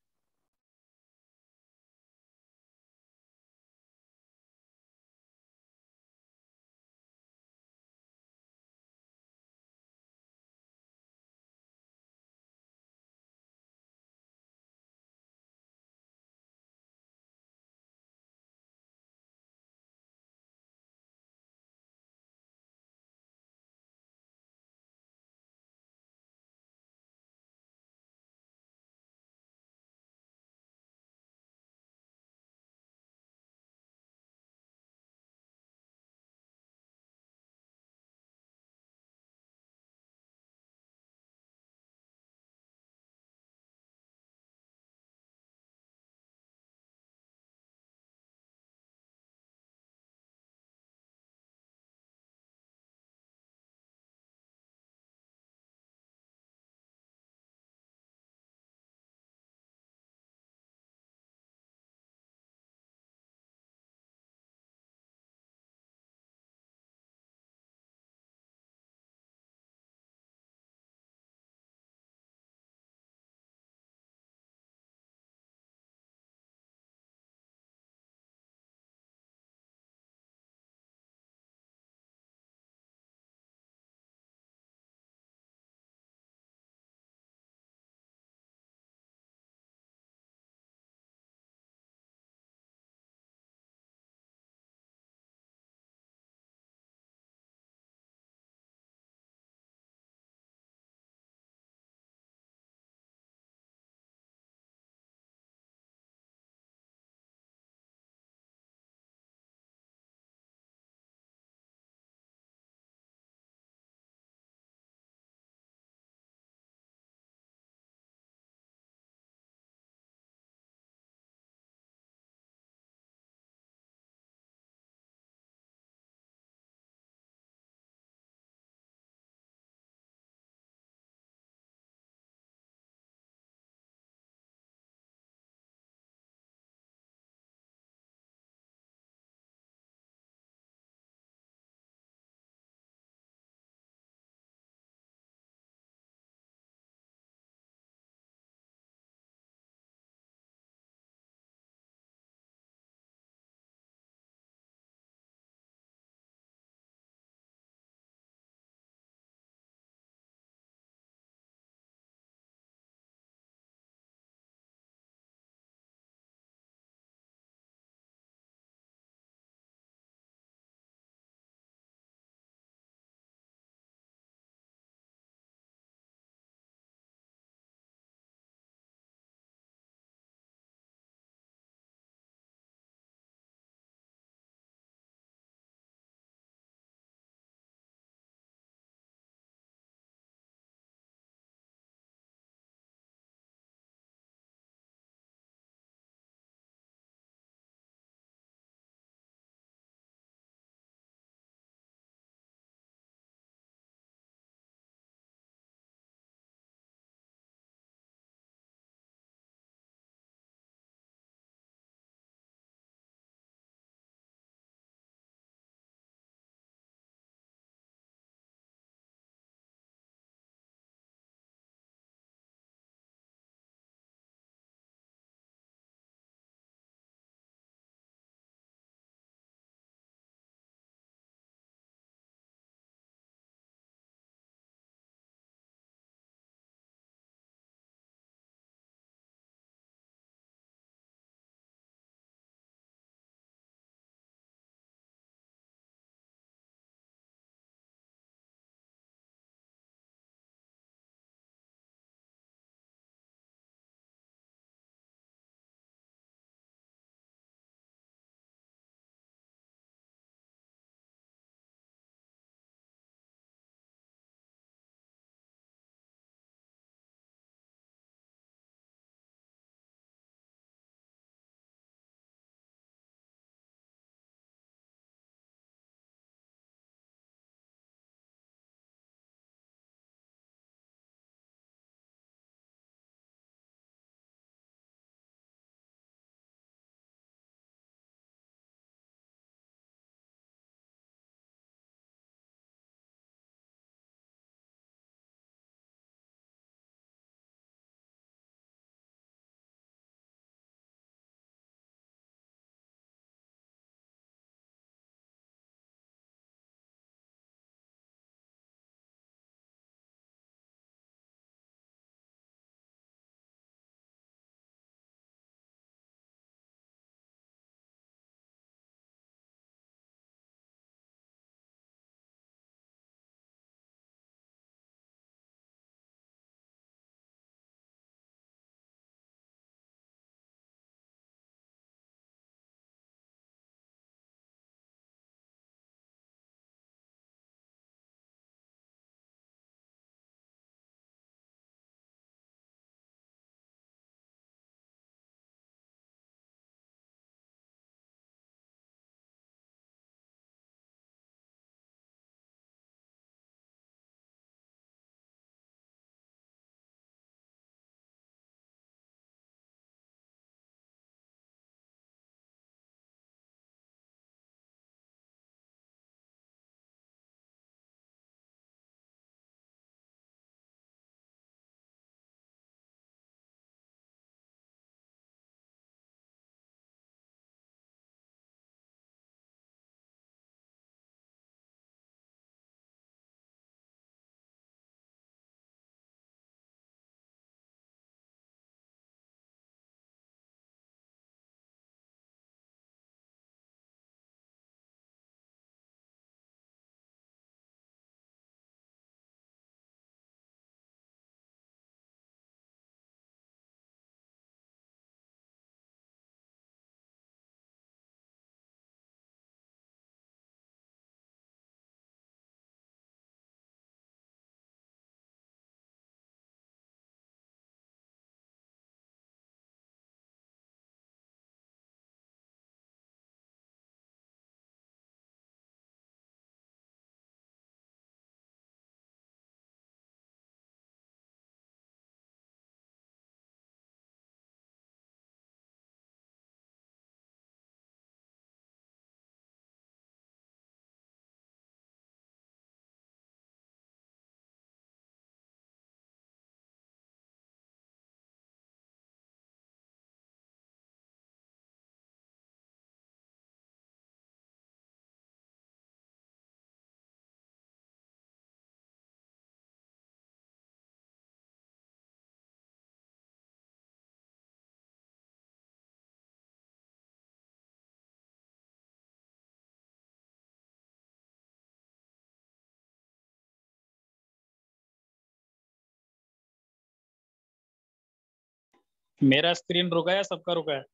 मेरा स्क्रीन रुका है या सबका रुका है?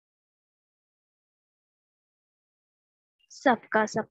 सबका सब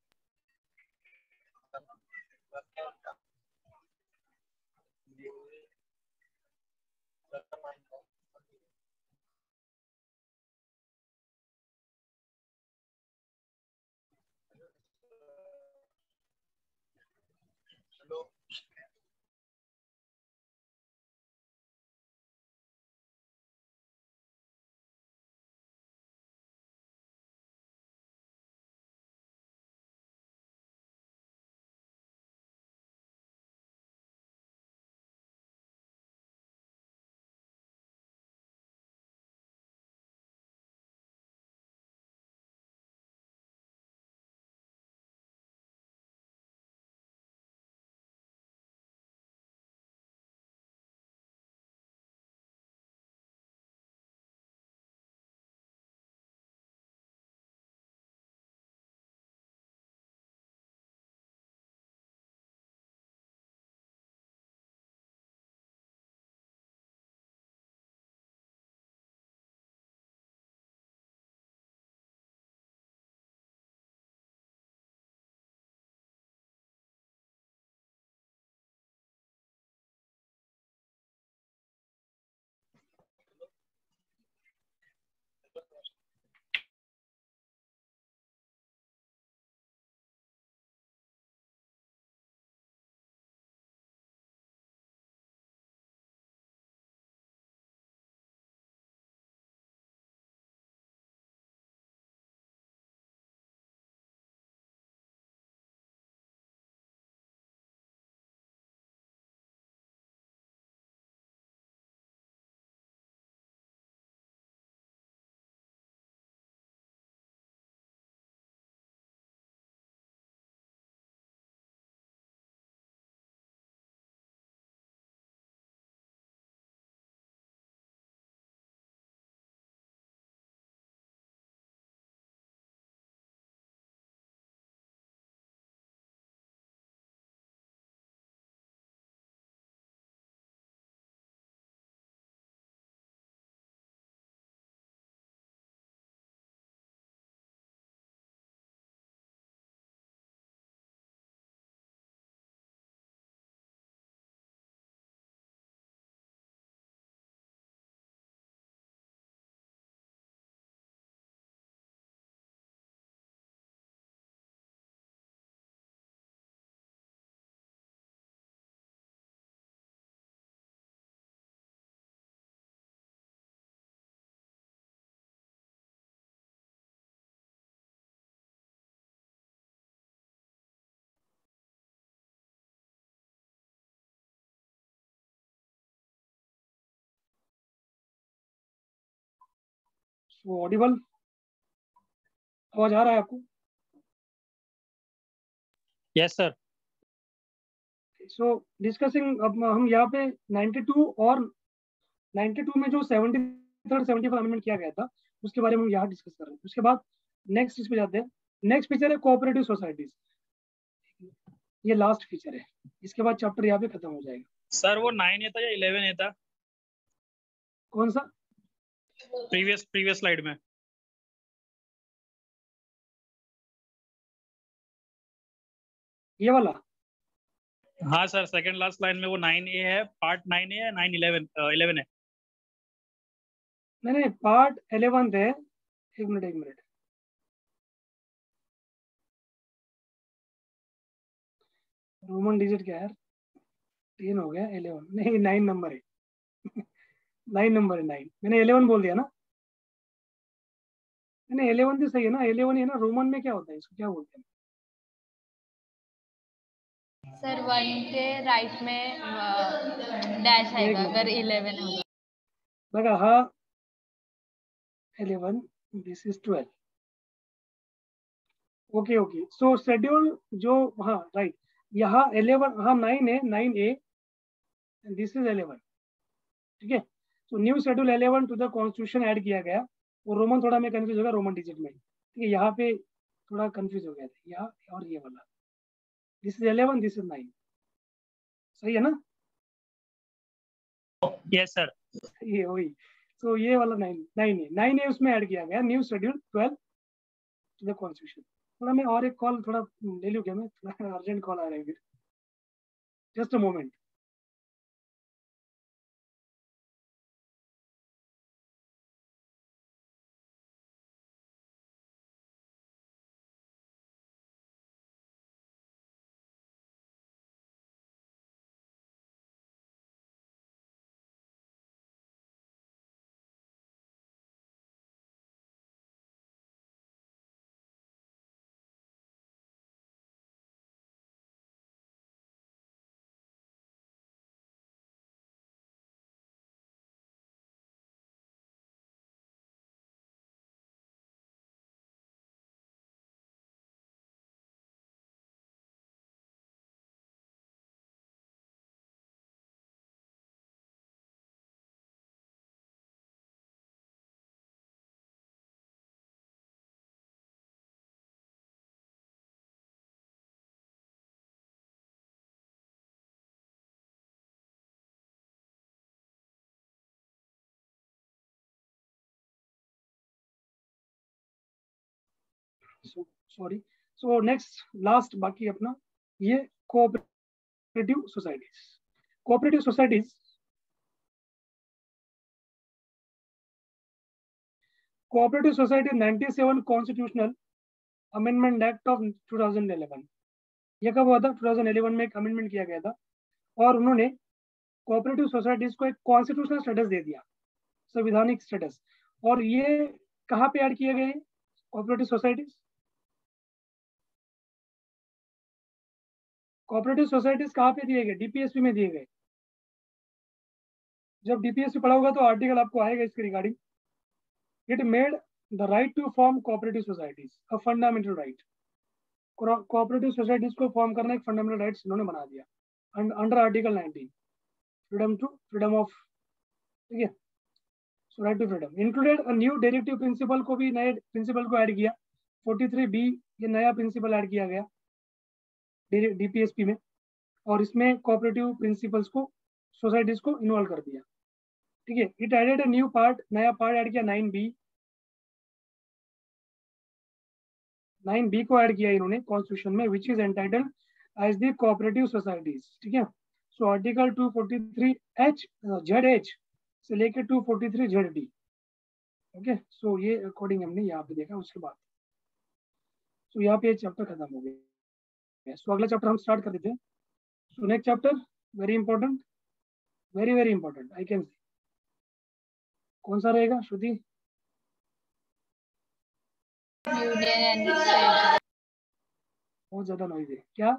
सो ऑडिबल, आवाज आ रहा है आपको? Yes sir. सो डिस्कसिंग, अब हम यहाँ पे बानवे और बानवे में जो तिहत्तर चौहत्तर अमेंडमेंट किया गया था उसके बारे में हम यहाँ डिस्कस कर रहे हैं। उसके बाद नेक्स्ट इस पे जाते हैं। नेक्स्ट फीचर है कोऑपरेटिव सोसाइटीज, ये लास्ट फीचर है, इसके बाद चैप्टर यहाँ पे खत्म हो जाएगा। सर वो नाइन ए था या इलेवन ए था? कौन सा? प्रीवियस प्रीवियस स्लाइड में। ये वाला? हाँ सर, सेकंड लास्ट लाइन में वो नाइन ए है, पार्ट नाइन ए है, नाइन इलेवन इलेवन है। नहीं नहीं, पार्ट इलेवन है। एक मिनट एक मिनट, रोमन डिजिट क्या है यार? टेन हो गया, इलेवन नहीं, नाइन नंबर है। नाइन नंबर है, नाइन। मैंने इलेवन बोल दिया ना? नहीं, इलेवन भी सही है ना, इलेवन है ना। रोमन में क्या होता है, इसको क्या बोलते हैं? सर वन के राइट में डैश आएगा अगर इलेवन होगा। बघा हा eleven, this is twelve. Okay okay, so schedule जो, हाँ राइट, यहाँ इलेवन, हाँ नाइन है, nine A, this is eleven. ठीक है, तो new schedule eleven to the constitution add किया गया। और रोमन थोड़ा मैं कंफ्यूज हो गया रोमन डिजिट में। ठीक है, यहाँ पे थोड़ा कंफ्यूज हो गया था, यहाँ और ये वाला, this is eleven, this is nine. सही है ना? Yes sir. ये वही, तो ये वाला नाइन नाइन है नाइन है उसमें ऐड किया गया new schedule twelve to the constitution. थोड़ा मैं और एक कॉल थोड़ा ले लूँ क्या, मैं थोड़ा अर्जेंट कॉल आ रहा है फिर, just a moment. Sorry, so next last बाकी अपना ये cooperative societies. Cooperative societies cooperative society सत्तानवे constitutional amendment act of two thousand eleven. ये कब हुआ था? टू थाउजेंड इलेवन में एक अमेंडमेंट किया गया था और उन्होंने कोऑपरेटिव सोसाइटीज को एक कॉन्स्टिट्यूशनल स्टेटस दे दिया, संवैधानिक स्टेटस। और ये कहाँ पे ऐड किए गए कोऑपरेटिव सोसाइटीज? कोऑपरेटिव सोसाइटीज कहाँ पे दिए गए? डीपीएसपी में दिए गए। जब डीपीएसपी पढ़ा होगा तो आर्टिकल आपको आएगा इसके regarding. It made the right to form cooperative societies a fundamental right. Cooperative societies को फॉर्म करना एक फंडामेंटल राइट्स इन्होंने बना दिया under article nineteen, freedom to freedom of, ठीक है, so right to freedom. Included a new directive principle को भी, नए प्रिंसिपल को ऐड किया। फोर्टी थ्री बी ये नया प्रिंसिपल ऐड किया गया डीपीएसपी में, और इसमें कोऑपरेटिव प्रिंसिपल्स को, सोसाइटीज को इन्वॉल्व कर दिया, ठीक है। It added a new part, नया पार्ट ऐड किया नाइन बी। नाइन बी को ऐड किया इन्होंने कॉन्स्टिट्यूशन में, which is entitled as the cooperative societies, ठीक है। So article two forty three H Z H से लेकर two forty three Z D, okay. So ये अकॉर्डिंग हमने यहाँ पे देखा। उसके बाद सो so, यहाँ पे चैप्टर खत्म हो गया। सो so, अगला चैप्टर हम स्टार्ट कर देते हैं। So next chapter very important, very very important I can see. कौन सा रहेगा श्रुति? Union and state. बहुत ज्यादा नॉइज है क्या?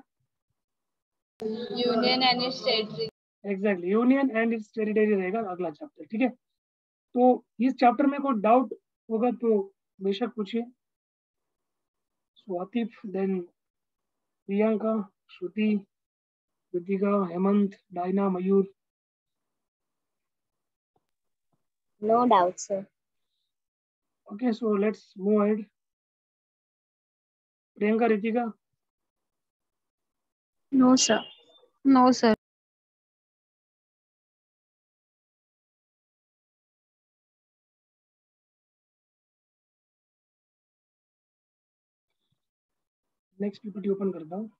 Union and state. Exactly, union and its territory रहेगा अगला चैप्टर, ठीक है। तो इस चैप्टर में कोई डाउट होगा तो बेशक पूछिए। स्वातिफ, then Priyanka, Shruti, Kritika, Hemant, Diana, Mayur. No doubt, sir. Okay, so let's move ahead. Priyanka, Ritika? No, sir. No, sir. Next PPT open करता हूँ।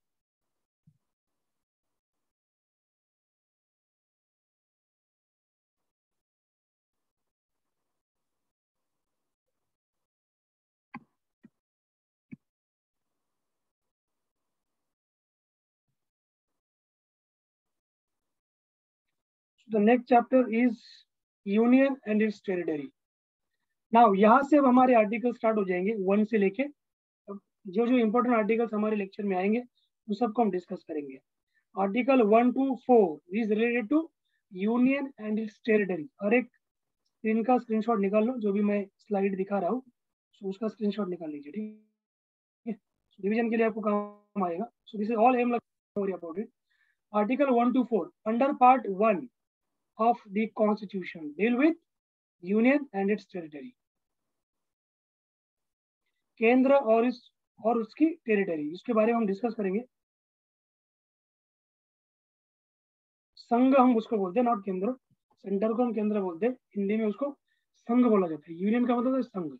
The next chapter is Union and its territory. Now यहाँ से अब हमारे आर्टिकल स्टार्ट हो जाएंगे वन से लेके जो जो इंपॉर्टेंट आर्टिकल्स हमारे लेक्चर में आएंगे उन सबको हम डिस्कस करेंगे। Article one two four is related to union and its territory. और एक स्क्रीन का स्क्रीनशॉट निकाल लो, जो भी मैं स्लाइड दिखा रहा हूँ सो उसका स्क्रीनशॉट निकाल लीजिए, ठीक है। डिवीजन के लिए आपको काम आएगा। So this is all I am about it. Article one two four under part one of the constitution deal with union and its territory। केंद्र और इस और उसकी टेरिटरी, इसके बारे में हम डिस्कस करेंगे। संघ हम उसको बोलते हैं, नॉट केंद्र, सेंटर को हम केंद्र बोलते हैं, हिंदी में उसको संघ बोला जाता है। यूनियन का मतलब है संघ,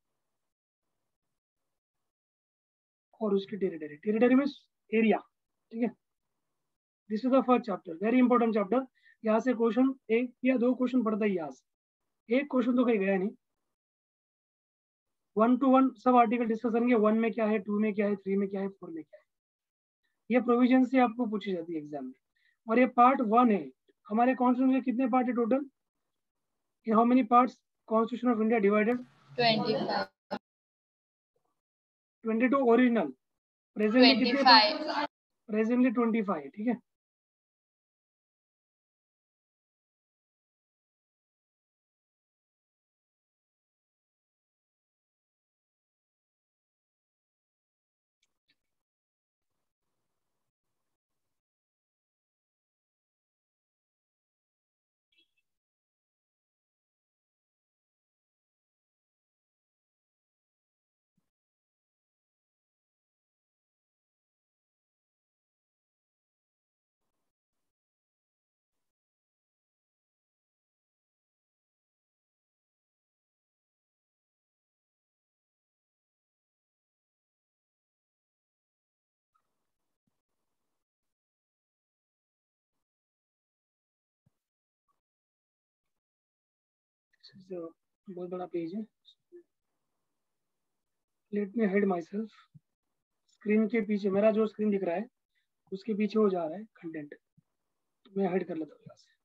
और उसकी टेरिटरी, टेरिटरी मीन्स एरिया, ठीक है। This is the first chapter, very important chapter. यहाँ से क्वेश्चन एक या दो क्वेश्चन पड़ता है, यहाँ से एक क्वेश्चन तो कहीं गया नहीं। वन टू वन सब आर्टिकल डिस्कस करेंगे, वन में क्या है, टू में क्या है, थ्री में क्या है, फोर में क्या है, ये प्रोविजन से आपको पूछी जाती है एग्जाम में। और ये पार्ट वन है। हमारे कॉन्स्टिट्यूशन के कितने पार्ट है total? In how many parts constitution of India divided? Twenty five. Twenty two original, presently twenty कितने? फाइव। प्रेजेंटली ट्वेंटी फाइव, ठीक है। बहुत बड़ा पेज है। Let me hide myself. Screen के पीछे मेरा जो स्क्रीन दिख रहा है उसके पीछे वो जा रहा है कंटेंट, तो मैं हाइड कर लेता हूँ यहाँ से।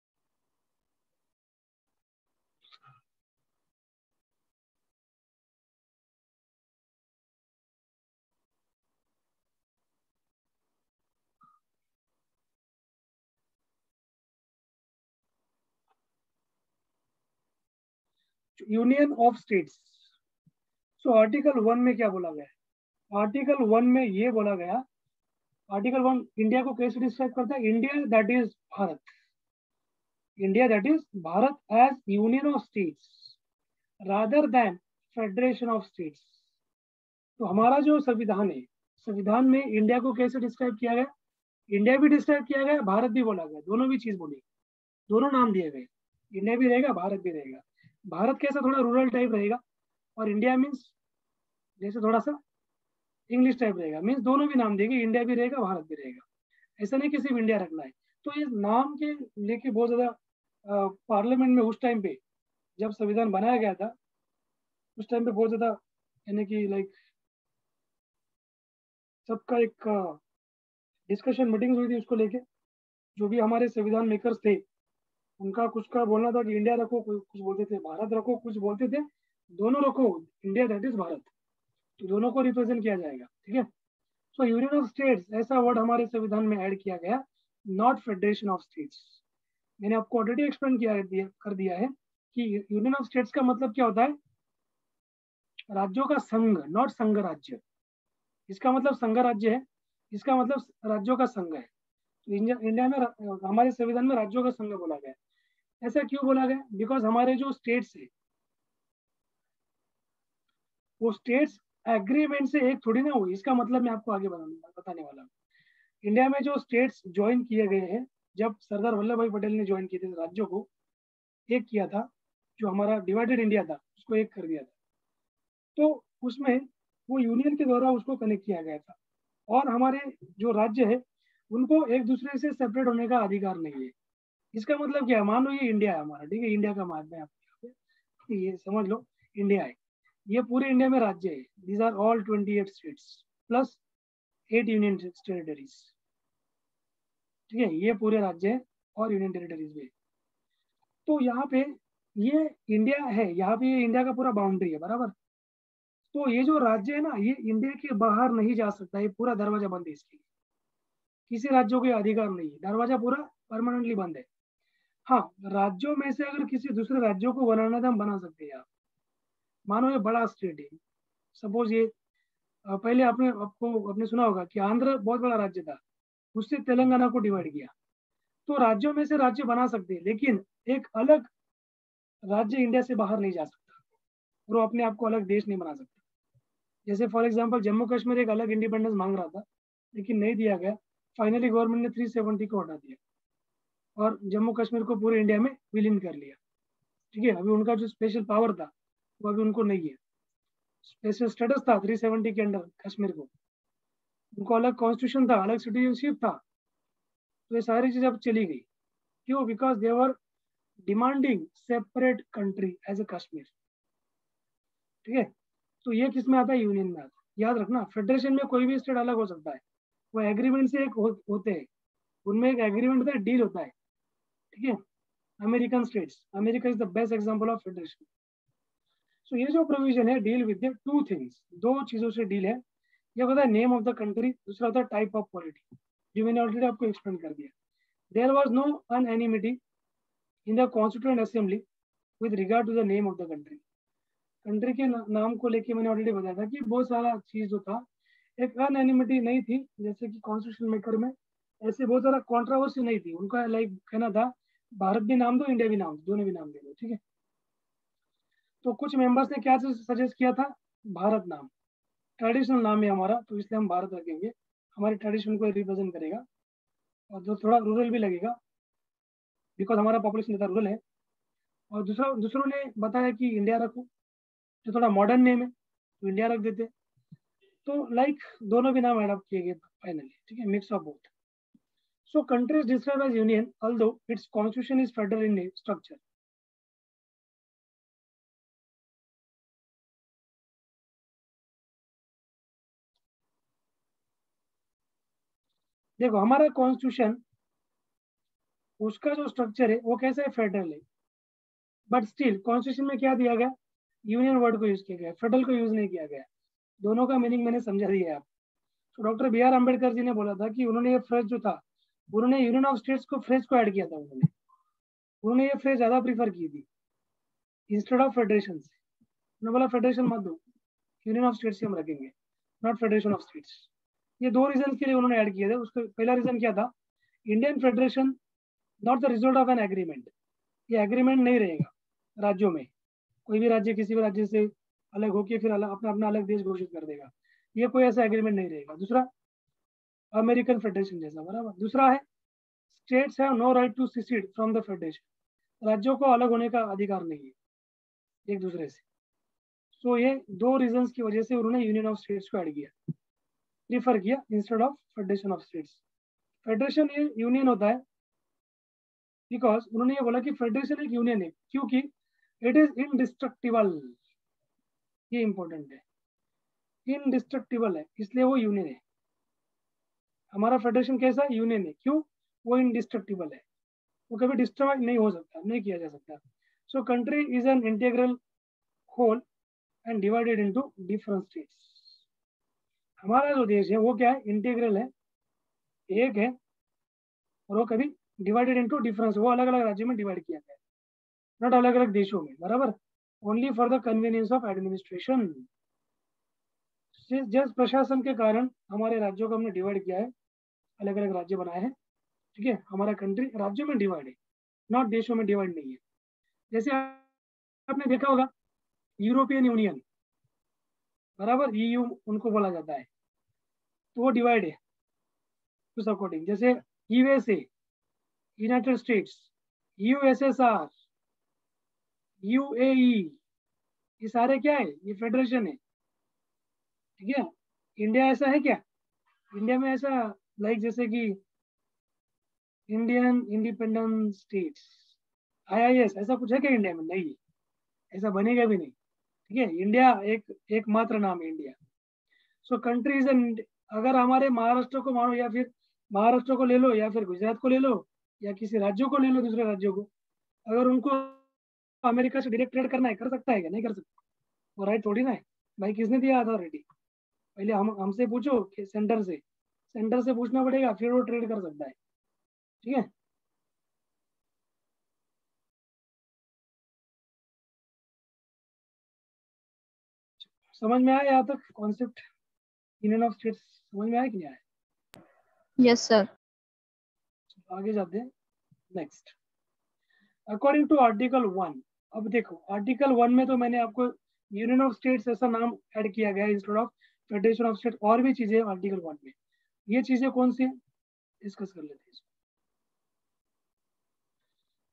Union of states. So article one में क्या बोला गया है? आर्टिकल वन में ये बोला गया, आर्टिकल वन इंडिया को कैसे डिस्क्राइब करता है? India that is Bharat, India that is Bharat as union of states rather than federation of states. तो हमारा जो संविधान है, संविधान में इंडिया को कैसे डिस्क्राइब किया गया? इंडिया भी डिस्क्राइब किया गया, भारत भी बोला गया, दोनों भी चीज बोली, दोनों नाम दिए गए। इंडिया भी रहेगा, भारत भी रहेगा। भारत कैसा थोड़ा रूरल टाइप रहेगा, और इंडिया मीन्स जैसे थोड़ा सा इंग्लिश टाइप रहेगा। मीन्स दोनों भी नाम देंगे, इंडिया भी रहेगा, भारत भी रहेगा। ऐसा नहीं कि सिर्फ इंडिया रखना है। तो ये नाम के लेके बहुत ज्यादा पार्लियामेंट में उस टाइम पे जब संविधान बनाया गया था, उस टाइम पे बहुत ज्यादा यानी कि लाइक सबका एक डिस्कशन मीटिंग हुई थी उसको लेके। जो भी हमारे संविधान मेकर्स थे उनका कुछ का बोलना था कि इंडिया रखो, कुछ बोलते थे भारत रखो, कुछ बोलते थे दोनों रखो, इंडिया दैट इज भारत, तो दोनों को रिप्रेजेंट किया जाएगा, ठीक है। सो यूनियन ऑफ स्टेट्स ऐसा वर्ड हमारे संविधान में ऐड किया गया, नॉट फेडरेशन ऑफ स्टेट्स। मैंने आपको ऑलरेडी एक्सप्लेन किया दिया, कर दिया है कि यूनियन ऑफ स्टेट्स का मतलब क्या होता है? राज्यों का संघ, नॉट संघ राज्य। इसका मतलब संघ राज्य है, इसका मतलब राज्यों का संघ है। तो इंडिया में हमारे संविधान में राज्यों का संघ बोला गया। ऐसा क्यों बोला गया? बिकॉज हमारे जो स्टेट्स है वो स्टेट्स एग्रीमेंट से एक थोड़ी ना हुई। इसका मतलब मैं आपको आगे बताने वाला हूँ। इंडिया में जो स्टेट्स ज्वाइन किए गए हैं, जब सरदार वल्लभ भाई पटेल ने ज्वाइन किए थे राज्यों को, एक किया था, जो हमारा डिवाइडेड इंडिया था उसको एक कर दिया था, तो उसमें वो यूनियन के द्वारा उसको कनेक्ट किया गया था। और हमारे जो राज्य है उनको एक दूसरे से सेपरेट होने का अधिकार नहीं है। इसका मतलब क्या है? मान लो ये इंडिया है हमारा, ठीक है, इंडिया का मान है आपको, ये समझ लो इंडिया है, ये पूरे इंडिया में राज्य है। These are all twenty eight states plus eight union territories, ठीक है, ये पूरे राज्य है और यूनियन टेरिटरीज भी। तो यहाँ पे ये इंडिया है, यहाँ पे ये इंडिया का पूरा बाउंड्री है, बराबर। तो ये जो राज्य है ना, ये इंडिया के बाहर नहीं जा सकता, ये पूरा दरवाजा बंद है इसके लिए, किसी राज्यों के अधिकार नहीं है, दरवाजा पूरा परमानेंटली बंद है। हाँ, राज्यों में से अगर किसी दूसरे राज्यों को बनाना था हम बना सकते हैं। आप मानो ये बड़ा स्टेट है, सपोज ये पहले आपने आपको आपने सुना होगा कि आंध्र बहुत बड़ा राज्य था, उससे तेलंगाना को डिवाइड किया। तो राज्यों में से राज्य बना सकते हैं, लेकिन एक अलग राज्य इंडिया से बाहर नहीं जा सकता, और वो अपने आप को अलग देश नहीं बना सकता। जैसे फॉर एग्जांपल जम्मू कश्मीर एक अलग इंडिपेंडेंस मांग रहा था, लेकिन नहीं दिया गया, फाइनली गवर्नमेंट ने थ्री सेवेंटी को हटा दिया। और जम्मू कश्मीर को पूरे इंडिया में विलीन कर लिया। ठीक है, अभी उनका जो स्पेशल पावर था वो अभी उनको नहीं है। स्पेशल स्टेटस था थ्री सेवेंटी के अंडर कश्मीर को, उनको अलग कॉन्स्टिट्यूशन था, अलग सिटीजनशिप था। तो ये सारी चीज़ अब चली गई। क्यों? Because they were demanding separate country as a Kashmir. ठीक है, तो ये किस में आता है? यूनियन में आता है। याद रखना, फेडरेशन में कोई भी स्टेट अलग हो सकता है, वो एग्रीमेंट से एक हो, होते हैं, उनमें एक एग्रीमेंट होता है, डील होता है। ठीक है, American states, America is the best example of federation. So ये जो प्रोविजन है, deal with the two things, दो चीजों से डील है। ये होता है नेम ऑफ द कंट्री, दूसरा होता है टाइप ऑफ पॉलिटी, जो मैंने ऑलरेडी आपको एक्सप्लेन कर दिया। There was no unanimity in the constituent assembly with regard to the name of the country. Country के ना, नाम को लेके मैंने ऑलरेडी बताया था कि बहुत सारा चीज जो था, एक अनएनिमिटी नहीं थी, जैसे कि कॉन्स्टिट्यूशन मेकर में ऐसे बहुत सारा कॉन्ट्रोवर्सी नहीं थी। उनका लाइक कहना था भारत भी नाम दो, इंडिया भी नाम दो, दोनों भी नाम दे दो। ठीक है, तो कुछ मेंबर्स ने क्या सजेस्ट किया था? भारत नाम, ट्रेडिशनल नाम है हमारा, तो इसलिए हम भारत रखेंगे, हमारे ट्रेडिशन को रिप्रेजेंट करेगा और जो थोड़ा रूरल भी लगेगा, बिकॉज हमारा पॉपुलेशन ज़्यादा रूरल है। और दूसरा दूसरों ने बताया कि इंडिया रखो, जो थोड़ा मॉडर्न नेम है, तो इंडिया रख देते। तो लाइक दोनों भी नाम एडॉप्ट किए गए फाइनली। ठीक है, mix of both. So country is described as union although its constitution is federal in structure. देखो, हमारा कॉन्स्टिट्यूशन, उसका जो स्ट्रक्चर है वो कैसा है? फेडरल है। बट स्टिल कॉन्स्टिट्यूशन में क्या दिया गया? यूनियन वर्ड को यूज किया गया, फेडरल को यूज नहीं किया गया। दोनों का मीनिंग मैंने समझा दिया है आप। तो doctor B R Ambedkar ji ने बोला था कि उन्होंने ये फ्रेज जो था, उन्होंने यूनियन ऑफ स्टेट्स को फ्रेज को ऐड किया था। उन्होंने उन्होंने ये फ्रेज ज्यादा प्रीफर की थी इंस्टेड ऑफ फेडरेशन से। उन्होंने बोला फेडरेशन मत दो, यूनियन ऑफ स्टेट्स हम रखेंगे, नॉट फेडरेशन ऑफ स्टेट्स। ये दो रीजन के लिए उन्होंने ऐड किए थे। उसका पहला रीजन क्या था? Indian federation not the result of an agreement. ये एग्रीमेंट नहीं रहेगा राज्यों में, कोई भी राज्य किसी भी राज्य से अलग होकर फिर अलग अपना अपना अलग देश घोषित कर देगा, ये कोई ऐसा एग्रीमेंट नहीं रहेगा। दूसरा, अमेरिकन फेडरेशन जैसा, बराबर। दूसरा है, states have no right to secede from the federation. राज्यों को अलग होने का अधिकार नहीं है एक दूसरे से। सो so, ये दो रीजंस की वजह से उन्होंने यूनियन ऑफ स्टेट्स को ऐड किया, प्रीफर किया instead of federation of states. Federation ये यूनियन होता है बिकॉज उन्होंने ये बोला कि फेडरेशन एक यूनियन है क्योंकि इट इज इनडिस्ट्रक्टिबल। ये इंपॉर्टेंट है, इनडिस्ट्रक्टिबल है, इसलिए वो यूनियन है। हमारा फेडरेशन कैसा? यूनियन है। क्यों? वो इनडिस्ट्रक्टिबल है, वो कभी डिस्ट्रॉय नहीं हो सकता, नहीं किया जा सकता। So country is an integral whole and divided into different states. हमारा जो देश है वो क्या है? इंटीग्रल है, एक है, और वो कभी डिवाइडेड इनटू डिफरेंस, वो अलग अलग राज्यों में डिवाइड किया गया है, नॉट अलग अलग देशों में, बराबर। Only for the convenience of administration. Just प्रशासन के कारण हमारे राज्यों को हमने डिवाइड किया है, अलग अलग राज्य बनाए हैं। ठीक है, हमारा कंट्री राज्यों में डिवाइड है, नॉट देशों में डिवाइड नहीं है। जैसे आपने देखा होगा यूरोपियन यूनियन, बराबर, ईयू उनको बोला जाता है, तो वो डिवाइड है उस अकॉर्डिंग। जैसे USA, United States, USSR, UAE, ये सारे क्या है? ये फेडरेशन है। ठीक है, इंडिया ऐसा है क्या? इंडिया में ऐसा लाइक जैसे कि इंडियन इंडिपेंडेंट स्टेट्स, आईआईएस, ऐसा कुछ है क्या इंडिया में? नहीं, ऐसा बनेगा भी नहीं। ठीक है, इंडिया एक एकमात्र नाम है, India. So country is an, अगर हमारे महाराष्ट्र को मानो, या फिर महाराष्ट्र को ले लो, या फिर गुजरात को ले लो, या किसी राज्यों को ले लो, दूसरे राज्यों को, अगर उनको अमेरिका से डायरेक्ट ट्रेड करना है, कर सकता है क्या? नहीं कर सकता। वो राइट थोड़ी ना है भाई, किसने दिया अथॉरिटी? पहले हम हमसे पूछो कि सेंटर से सेंटर से पूछना पड़ेगा, फिर वो ट्रेड कर सकता है। ठीक है, समझ में आया यहाँ तक कॉन्सेप्ट यूनियन ऑफ स्टेट्स? समझ में आया कि नहीं आया? Yes sir. आगे जाते हैं next. According to article one, अब देखो आर्टिकल वन में तो मैंने आपको यूनियन ऑफ स्टेट्स ऐसा नाम ऐड किया गया instead of federation of state. और भी चीजें आर्टिकल वन में, ये चीजें कौन सी है डिस्कस कर लेते हैं।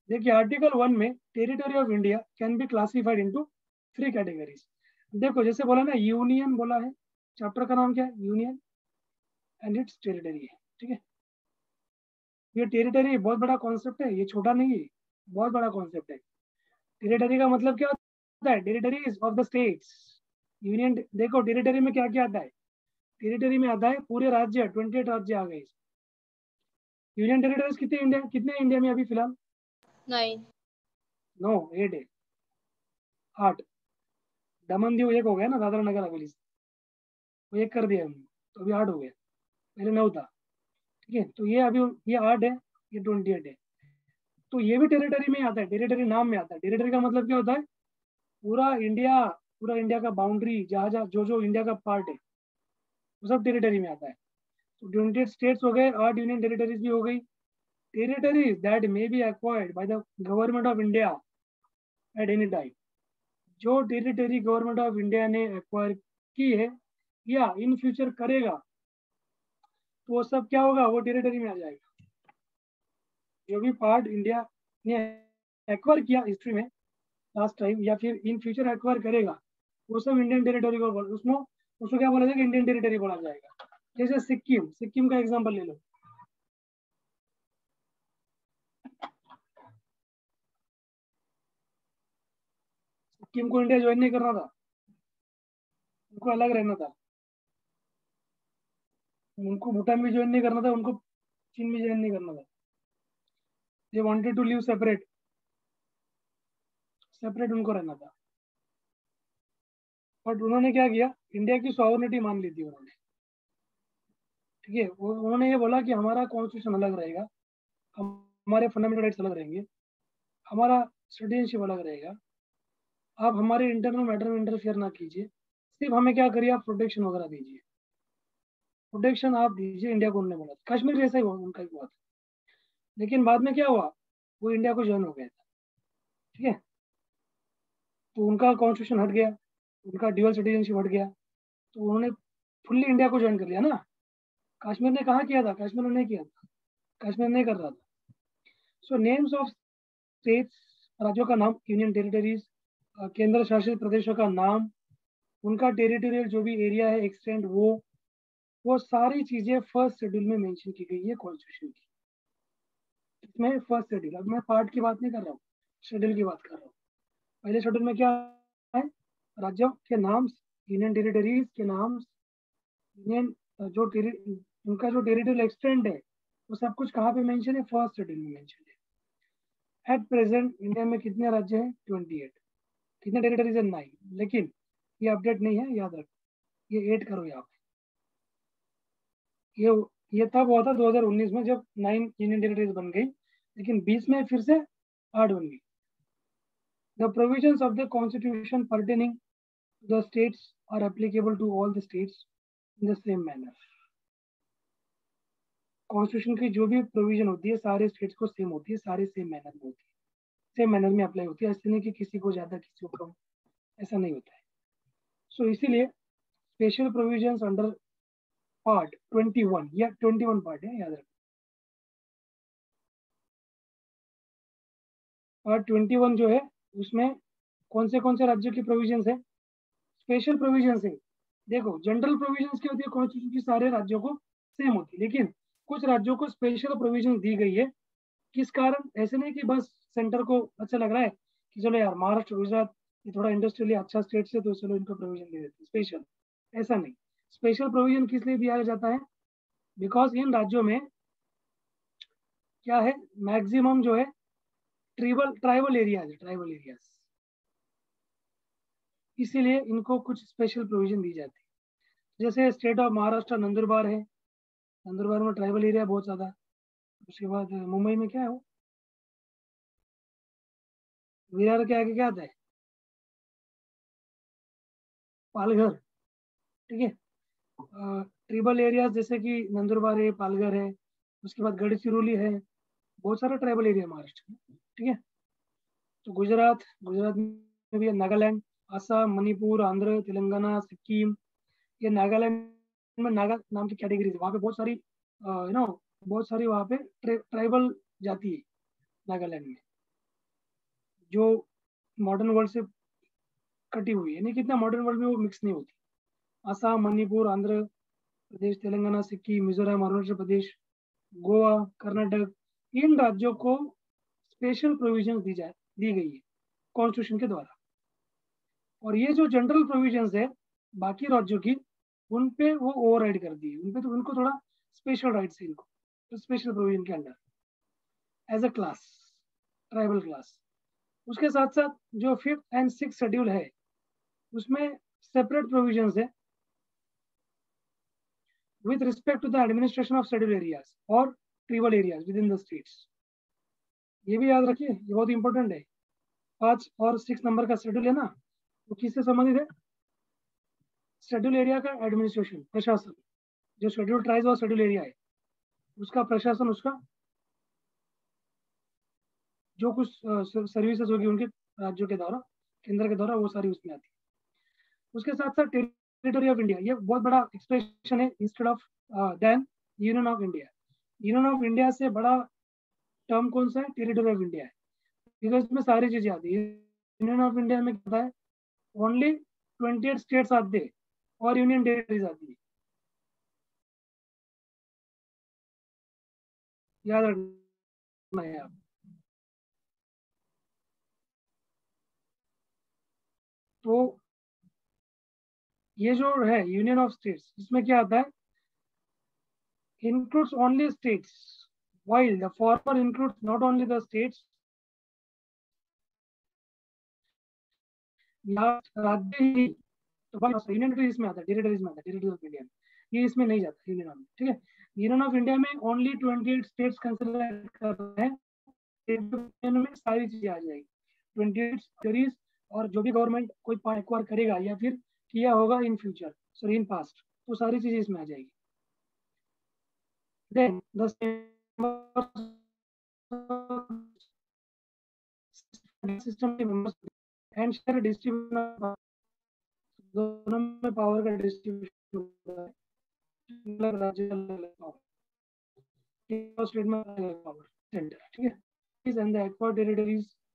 देखिए आर्टिकल वन में territory of India can be classified into three categories. देखो जैसे बोला ना यूनियन बोला है, चैप्टर का नाम क्या है? यूनियन एंड इट्स टेरिटरी है, ठीक है। ये टेरिटरी बहुत बड़ा कॉन्सेप्ट है, ये छोटा नहीं है, बहुत बड़ा कॉन्सेप्ट है। टेरिटरी का मतलब क्या होता है? Territory is of the states. Union, देखो टेरिटरी में क्या क्या आता है? टेरिटरी में आता है पूरे राज्य, अट्ठाईस राज्य आ गए। यूनियन टेरिटरीज कितने इंडिया कितने इंडिया में अभी फिलहाल? नहीं, नो, एट है, आठ। दमन दीव एक हो गया ना, दादरा नगर हवेली से, वो एक कर दिया हमने, तो अभी आठ हो गया, पहले नौ था, ठीक है। तो ये अभी ये आठ है, ये ट्वेंटी एट है। तो ये भी टेरिटरी में आता है, टेरिटरी नाम में आता है। टेरिटरी का मतलब क्या होता है? पूरा इंडिया, पूरा इंडिया का बाउंड्री, जहाँ जहाँ जो जो इंडिया का पार्ट है वो सब टेरिटरी में आता है। तो ट्वेंटी एट स्टेट्स हो गए, आठ यूनियन टेरिटरीज भी हो गई। Territories that may be acquired by the government of India at any time. जो टेरिटरी गवर्नमेंट ऑफ इंडिया ने एक्वायर की है या इन फ्यूचर करेगा, तो वो सब क्या होगा? वो टेरिटरी में आ जाएगा। जो भी पार्ट इंडिया ने एक्वायर किया हिस्ट्री में लास्ट टाइम या फिर इन फ्यूचर एक्वायर करेगा, वो सब इंडियन टेरिटरी को बोल, उसमें उसको क्या बोला जाएगा? इंडियन टेरिटरी बोला जाएगा। जैसे सिक्किम, सिक्किम का एग्जांपल ले लो। सिक्किम को इंडिया ज्वाइन नहीं करना था, उनको अलग रहना था। उनको भूटान भी ज्वाइन नहीं करना था, उनको चीन भी ज्वाइन नहीं करना था। They wanted to live separate, separate उनको रहना था। बट उन्होंने क्या किया? इंडिया की सॉवरेनिटी मान ली थी उन्होंने, ठीक है। उन्होंने ये बोला कि हमारा कॉन्स्टिट्यूशन अलग रहेगा, हमारे फंडामेंटल राइट्स अलग रहेंगे, हमारा सिटीजनशिप अलग रहेगा, आप हमारे इंटरनल मैटर में इंटरफेयर ना कीजिए, सिर्फ हमें क्या करिए? आप प्रोटेक्शन वगैरह दीजिए, प्रोटेक्शन आप दीजिए। इंडिया को उन्होंने बोला, कश्मीर जैसा ही उनका ही हुआ था। लेकिन बाद में क्या हुआ? वो इंडिया को ज्वाइन हो गया था, ठीक है। तो उनका कॉन्स्टिट्यूशन हट गया, उनका ड्यूअल सिटीजनशिप हट गया, तो उन्होंने फुल्ली इंडिया को ज्वाइन कर लिया ना। कश्मीर ने कहाँ किया था? कश्मीर ने नहीं किया था, कश्मीर नहीं कर रहा था। सो नेम्स ऑफ स्टेट्स, राज्यों का नाम, यूनियन टेरिटरीज, केंद्र शासित प्रदेशों का नाम, उनका टेरिटोरियल जो भी एरिया है, एक्सटेंट, वो वो सारी चीजें फर्स्ट शेड्यूल में मेंशन की गई है कॉन्स्टिट्यूशन की। इसमें फर्स्ट शेड्यूल, अब मैं पार्ट की बात नहीं कर रहा हूँ, शेड्यूल की बात कर रहा हूँ। पहले शेड्यूल में क्या है? राज्यों के नाम, यूनियन टेरिटरीज के नाम, यूनियन जो टेरि उनका जो टेरिटोरियल एक्सटेंट है, वो सब कुछ कहाँ पे मेंशन है? फर्स्ट शेड्यूल में मेंशन है। एट प्रेजेंट इंडिया में कितने राज्य हैं? Twenty eight. कितने टेरिटरीज है? नाइन। लेकिन ये अपडेट नहीं है, याद रखो, ये एट करो यहाँ पे। ये ये तब हुआ था दो हज़ार उन्नीस में जब नाइन यूनियन टेरिटरीज बन गई, लेकिन बीस में फिर से आठ बन गई। The provisions of the constitution pertaining to the states are applicable to all the states in the same manner. Constitution की जो भी प्रोविजन होती है सारे स्टेट्स को सेम होती है, सारे सेम मैनर में होती है, सेम मैनर में अप्लाई होती है। ऐसे नहीं कि किसी को ज्यादा किसी को कम, ऐसा नहीं होता है। सो so, इसीलिए special provisions under part twenty one, या ट्वेंटी वन पार्ट है, याद रखो। पार्ट ट्वेंटी वन जो है उसमें कौन से कौन से राज्यों की प्रोविजंस है? स्पेशल प्रोविजंस है। देखो जनरल प्रोविजंस क्या होती है? कॉन्स्टिट्यूशन की सारे राज्यों को सेम होती है, लेकिन कुछ राज्यों को स्पेशल प्रोविजन दी गई है। किस कारण? ऐसे नहीं कि बस सेंटर को अच्छा लग रहा है कि चलो यार महाराष्ट्र, गुजरात ये थोड़ा इंडस्ट्रियली अच्छा स्टेट से, तो चलो इनको प्रोविजन दे देते हैं स्पेशल, ऐसा नहीं। स्पेशल प्रोविजन किस लिए दिया जाता है? बिकॉज इन राज्यों में क्या है? मैक्सिमम जो है ट्राइबल ट्राइबल एरियाज है, ट्राइबल एरियाज, इसीलिए इनको कुछ स्पेशल प्रोविजन दी जाती है। जैसे स्टेट ऑफ महाराष्ट्र नंदुरबार है, नंदुरबार में ट्राइबल एरिया बहुत ज्यादा। उसके बाद मुंबई में क्या है? वो विरार के आगे क्या आता है? पालघर, ठीक है। ट्राइबल एरियाज जैसे कि नंदुरबार है, पालघर है, उसके बाद गढ़चिरौली है, बहुत सारा ट्राइबल एरिया महाराष्ट्र में, ठीक है। तो गुजरात, गुजरात में भी है, नागालैंड, असम, मणिपुर, आंध्र, तेलंगाना, सिक्किम। ये नागालैंड में नागा नाम की कैटेगरी है, वहाँ पे बहुत सारी यू नो बहुत सारी वहाँ पे ट्राइबल जाति है नागालैंड में। जो मॉडर्न वर्ल्ड से कटी हुई है, नहीं कितना मॉडर्न वर्ल्ड में वो मिक्स नहीं होती। असम, मणिपुर, आंध्र प्रदेश, तेलंगाना, सिक्किम, मिजोरम, अरुणाचल प्रदेश, गोवा, कर्नाटक, इन राज्यों को स्पेशल प्रोविजन दी जाए दी गई है कॉन्स्टिट्यूशन के द्वारा। और ये जो जनरल प्रोविजंस है बाकी राज्यों की, उन पे वो ओवरराइड कर दी है, उन पे तो उनको थोड़ा स्पेशल राइट्स है इनको, तो स्पेशल प्रोविजन के under as a class, tribal class. उसके साथ साथ जो फिफ्थ एंड सिक्स शेड्यूल है उसमें सेपरेट प्रोविजंस है with respect to the administration of scheduled areas or tribal areas within the states। ये भी याद रखिए, ये बहुत इंपॉर्टेंट है। पांच और सिक्स नंबर का शेड्यूल है ना, वो किससे संबंधित है? शेड्यूल एरिया का एडमिनिस्ट्रेशन, प्रशासन। जो शेड्यूल ट्राइब्स और शेड्यूल एरिया है उसका प्रशासन, उसका जो कुछ सर्विसेज होगी उनके राज्यों के द्वारा, केंद्र के द्वारा, वो सारी उसमें आती है। उसके साथ साथ टेरिटरी ऑफ इंडिया, ये बहुत बड़ा एक्सप्रेशन है, instead of then union of India. Union of India से बड़ा टर्म कौन सा है? टेरिटरी ऑफ इंडिया है, बिकॉज इसमें सारी चीजें आती है। यूनियन ऑफ इंडिया में क्या है? ओनली ट्वेंटी एट स्टेट्स आते हैं और यूनियन टेरिटरीज आती है, याद रखना है आप। तो ये जो है यूनियन ऑफ स्टेट्स, इसमें क्या आता है? includes only states, while the former includes not only the states, राज्य ही, तो यूनियन टेरिटरी इसमें आता है, टेरिटरीज में आता है, टेरिटरी ऑफ इंडिया में, ये इसमें नहीं जाता यूनियन ऑफ, ठीक है। यूनियन ऑफ इंडिया में only twenty eight states consider कर रहे हैं, में सारी चीजें आ जाएगी, ट्वेंटी एट टेरिटरीज, और जो भी गवर्नमेंट कोई पार्ट एक्वायर करेगा या फिर किया होगा in future, sorry in past, तो सारी चीजें इसमें आ जाएगी। Then the system members and share distribution, दोनों में पावर का डिस्ट्रीब्यूशन होता है, राज्य पावर, स्टेट में पावर सेंटर, ठीक है। And the acquired territories